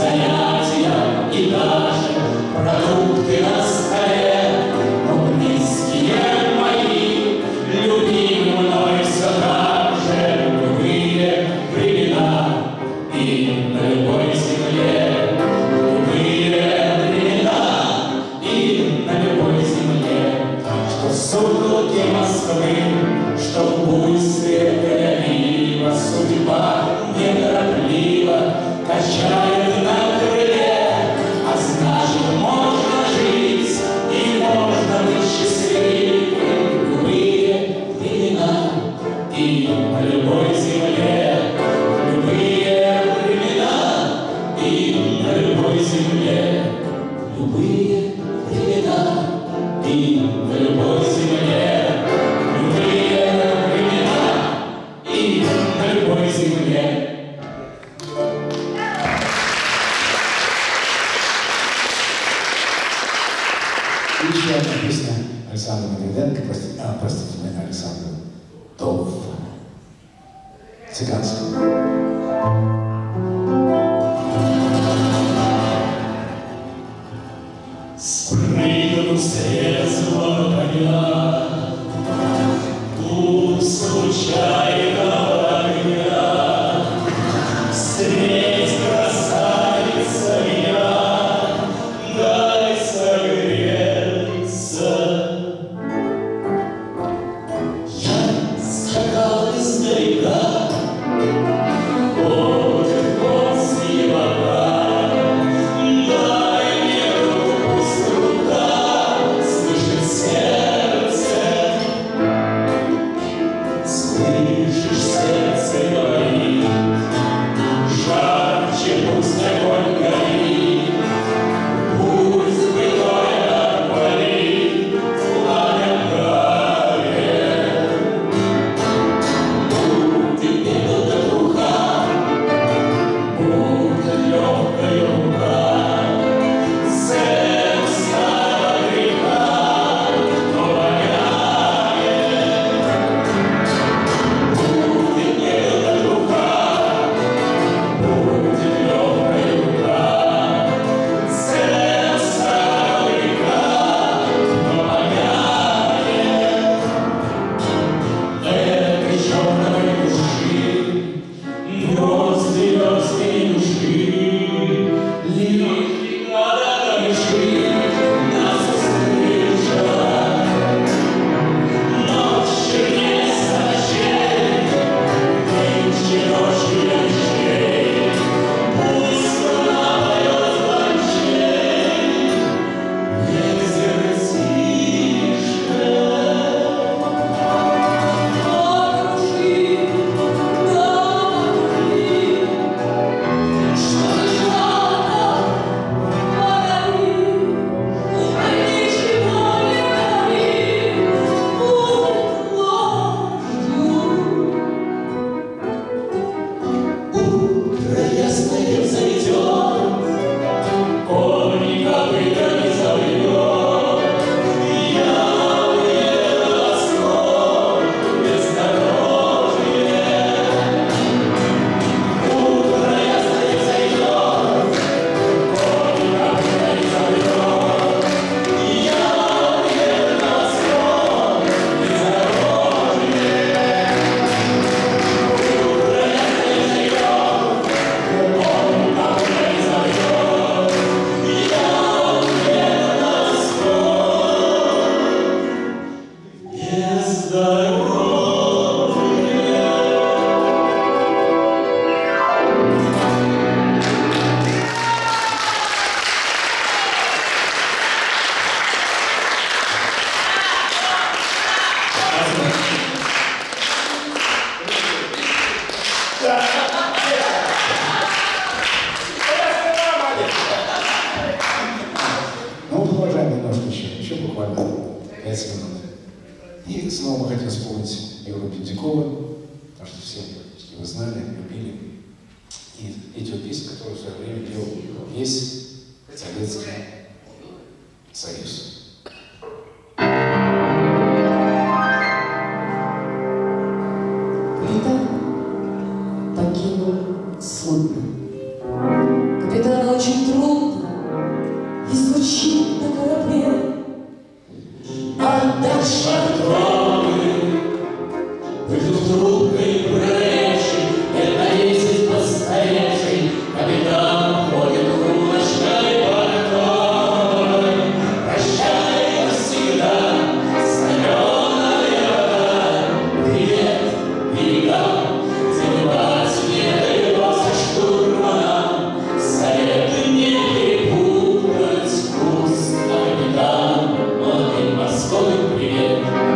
занятия и даже продукты на столе, но близкие мои, любимые мной все так же, любые времена и на любой земле, любые времена и на любой земле. Что в сутолке Москвы, что в буйстве Тель-Авива, судьба неторопливо качает на крыле, а значит, можно жить и можно быть счастливым. Любые времена и на любой земле, любые времена и на любой земле, любые времена и на любой земле, любые времена и на любой земле. Еще одна песня Александра Медведенко, простите меня, Александр Дов, цыганская. Спрыгну с резвого коня, пусть случайного огня, встреть, красавица, меня, дай согреться. Я скакал издалека, ходит после вода. Thank you. 5 минут. И снова мы хотим вспомнить Юру Пендякова, потому что все его знали, любили. И эти вот песни, которые в свое время пел весь Советский Союз. Капитан покинул судно. Капитану очень трудно и звучит на корабле. Отдать шатровы, выйду в трубной бреши, и навесить постоящий капитан ходит улочкой портой. Прощай навсегда, соленая вода, привет берегам, забывать не довелось штурманам, советы не перепутать вкус, а капитан молодым морской привет.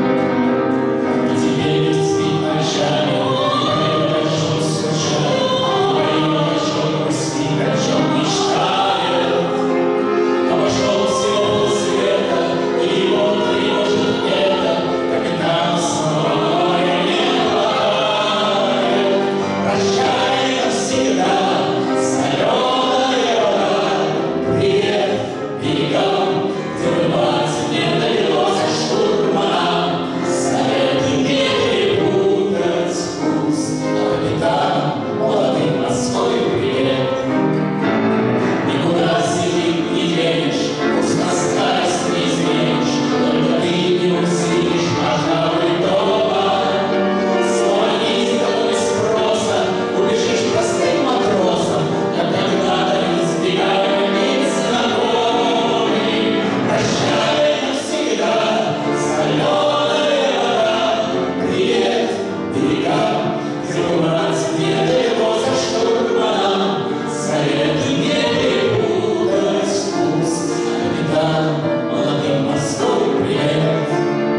И теперь спит ночами, и о чем случайно, и о чем мысли, о чем мечтает. Обошел всего света, и он тревожит это, капитан снова не хватает. Прощай навсегда, соленая вода, привет берегам, где выбраться не довелось штурманам, советы не перепутать вкус, а капитан молодым морской привет. Никуда сидит не денешь, пусть на старость не изменишь, только ты не усилишь, пожалуй, дома. Слони с тобой спроса, убежишь простым матросом, как когда-то избегая незнакомый. Прощай навсегда, соленая вода, привет берегам, где выбраться не довелось штурманам, советы не перепутать вкус, капитан молодым морской привет.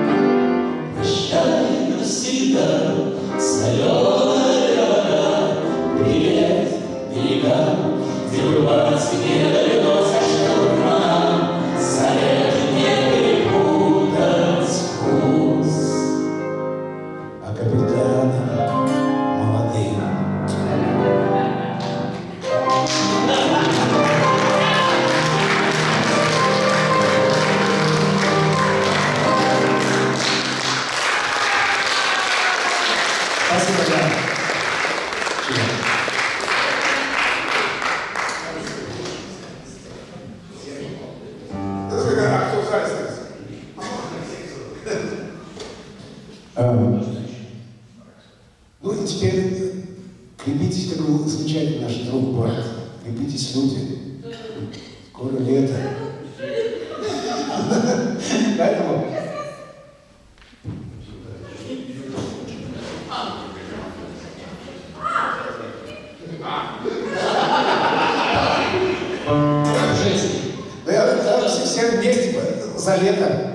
Прощай навсегда, соленая вода, привет берегам, где выбраться не довелось штурманам, советы не перепутать вкус. А капитана молодым. Спасибо, да. А кто в зале стоит? Ну и теперь крепитесь, как был замечательный наш друг брат. Крепитесь, люди. Скоро лето. Поэтому да я все вместе за лето.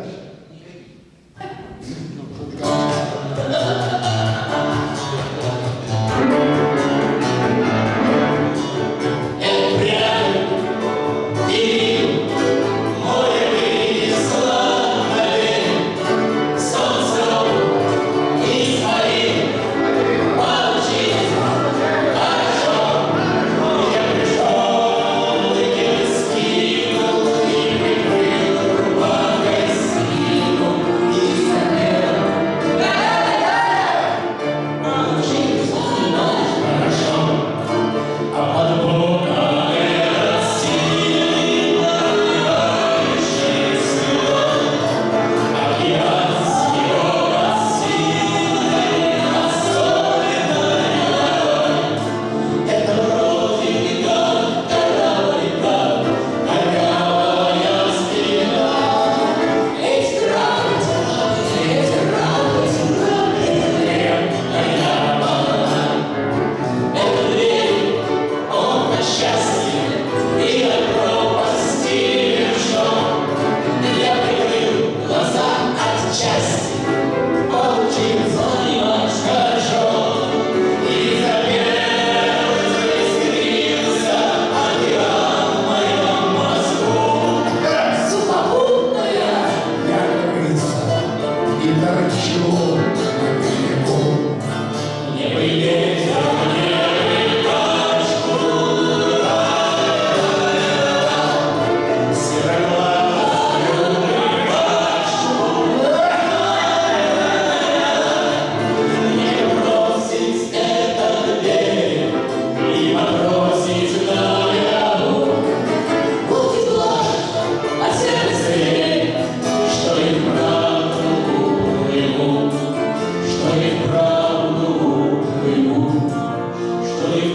Скинул и прикрыл рубахой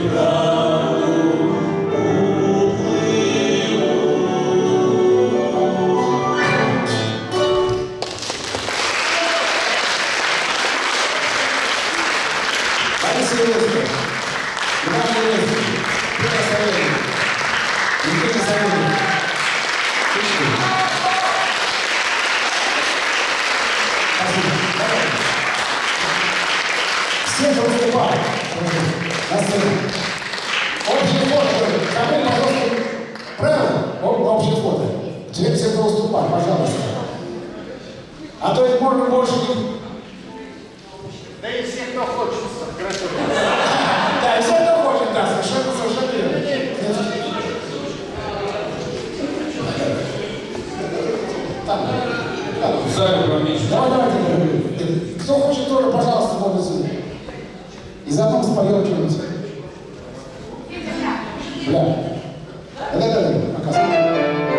Все, кто выступает, на сцене. Общее фото. Забыл, пожалуйста, правильно? Общее фото. Теперь все, кто выступает, пожалуйста. А то это можно больше не... Да и все, кто хочет. Да, и все, кто хочет, да, совершенно верно. Давайте. Кто хочет тоже, пожалуйста, может быть. И заодно споем что-нибудь. Бля. Да, показывай.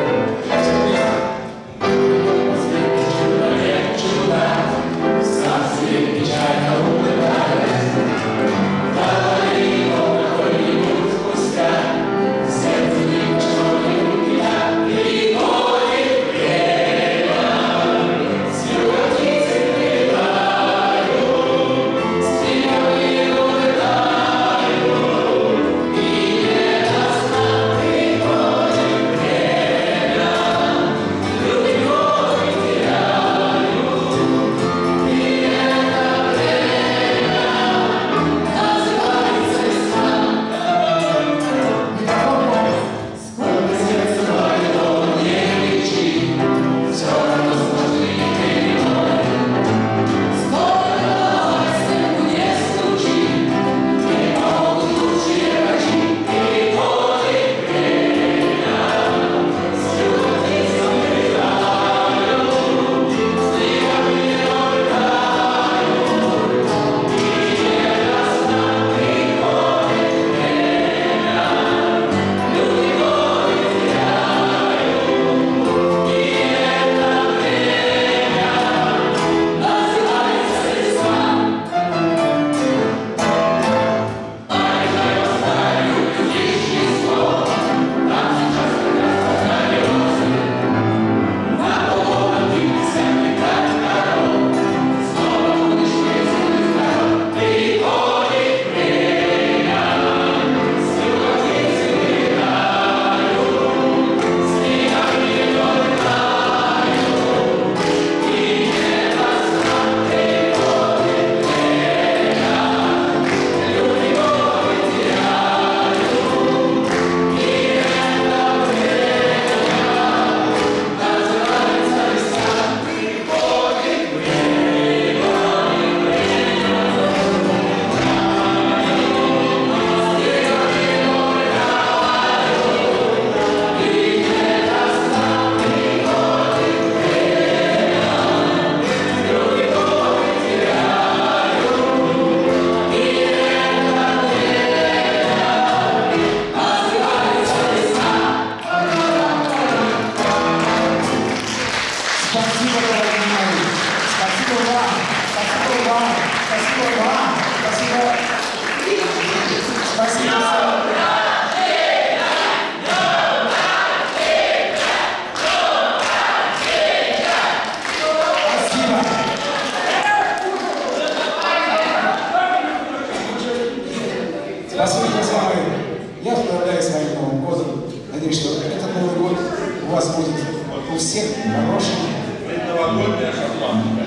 Спасибо, друзья мои. Я поздравляю с вами Новым годом. Надеюсь, что этот Новый год у вас будет у всех хороший. Новогодняя шарлатка.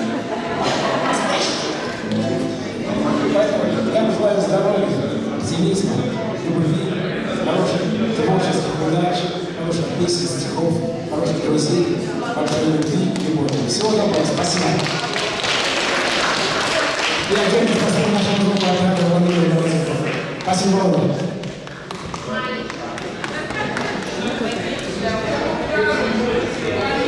Поэтому я желаю здоровья, оптимизма, любви, хороших творческих удач, хороших песен, стихов, хороших друзей, большой любви и любви. Всего доброго, спасибо. И отдельно спасибо нашему другу отряду Владимиру Борисовичу. Спасибо вам. Thank you.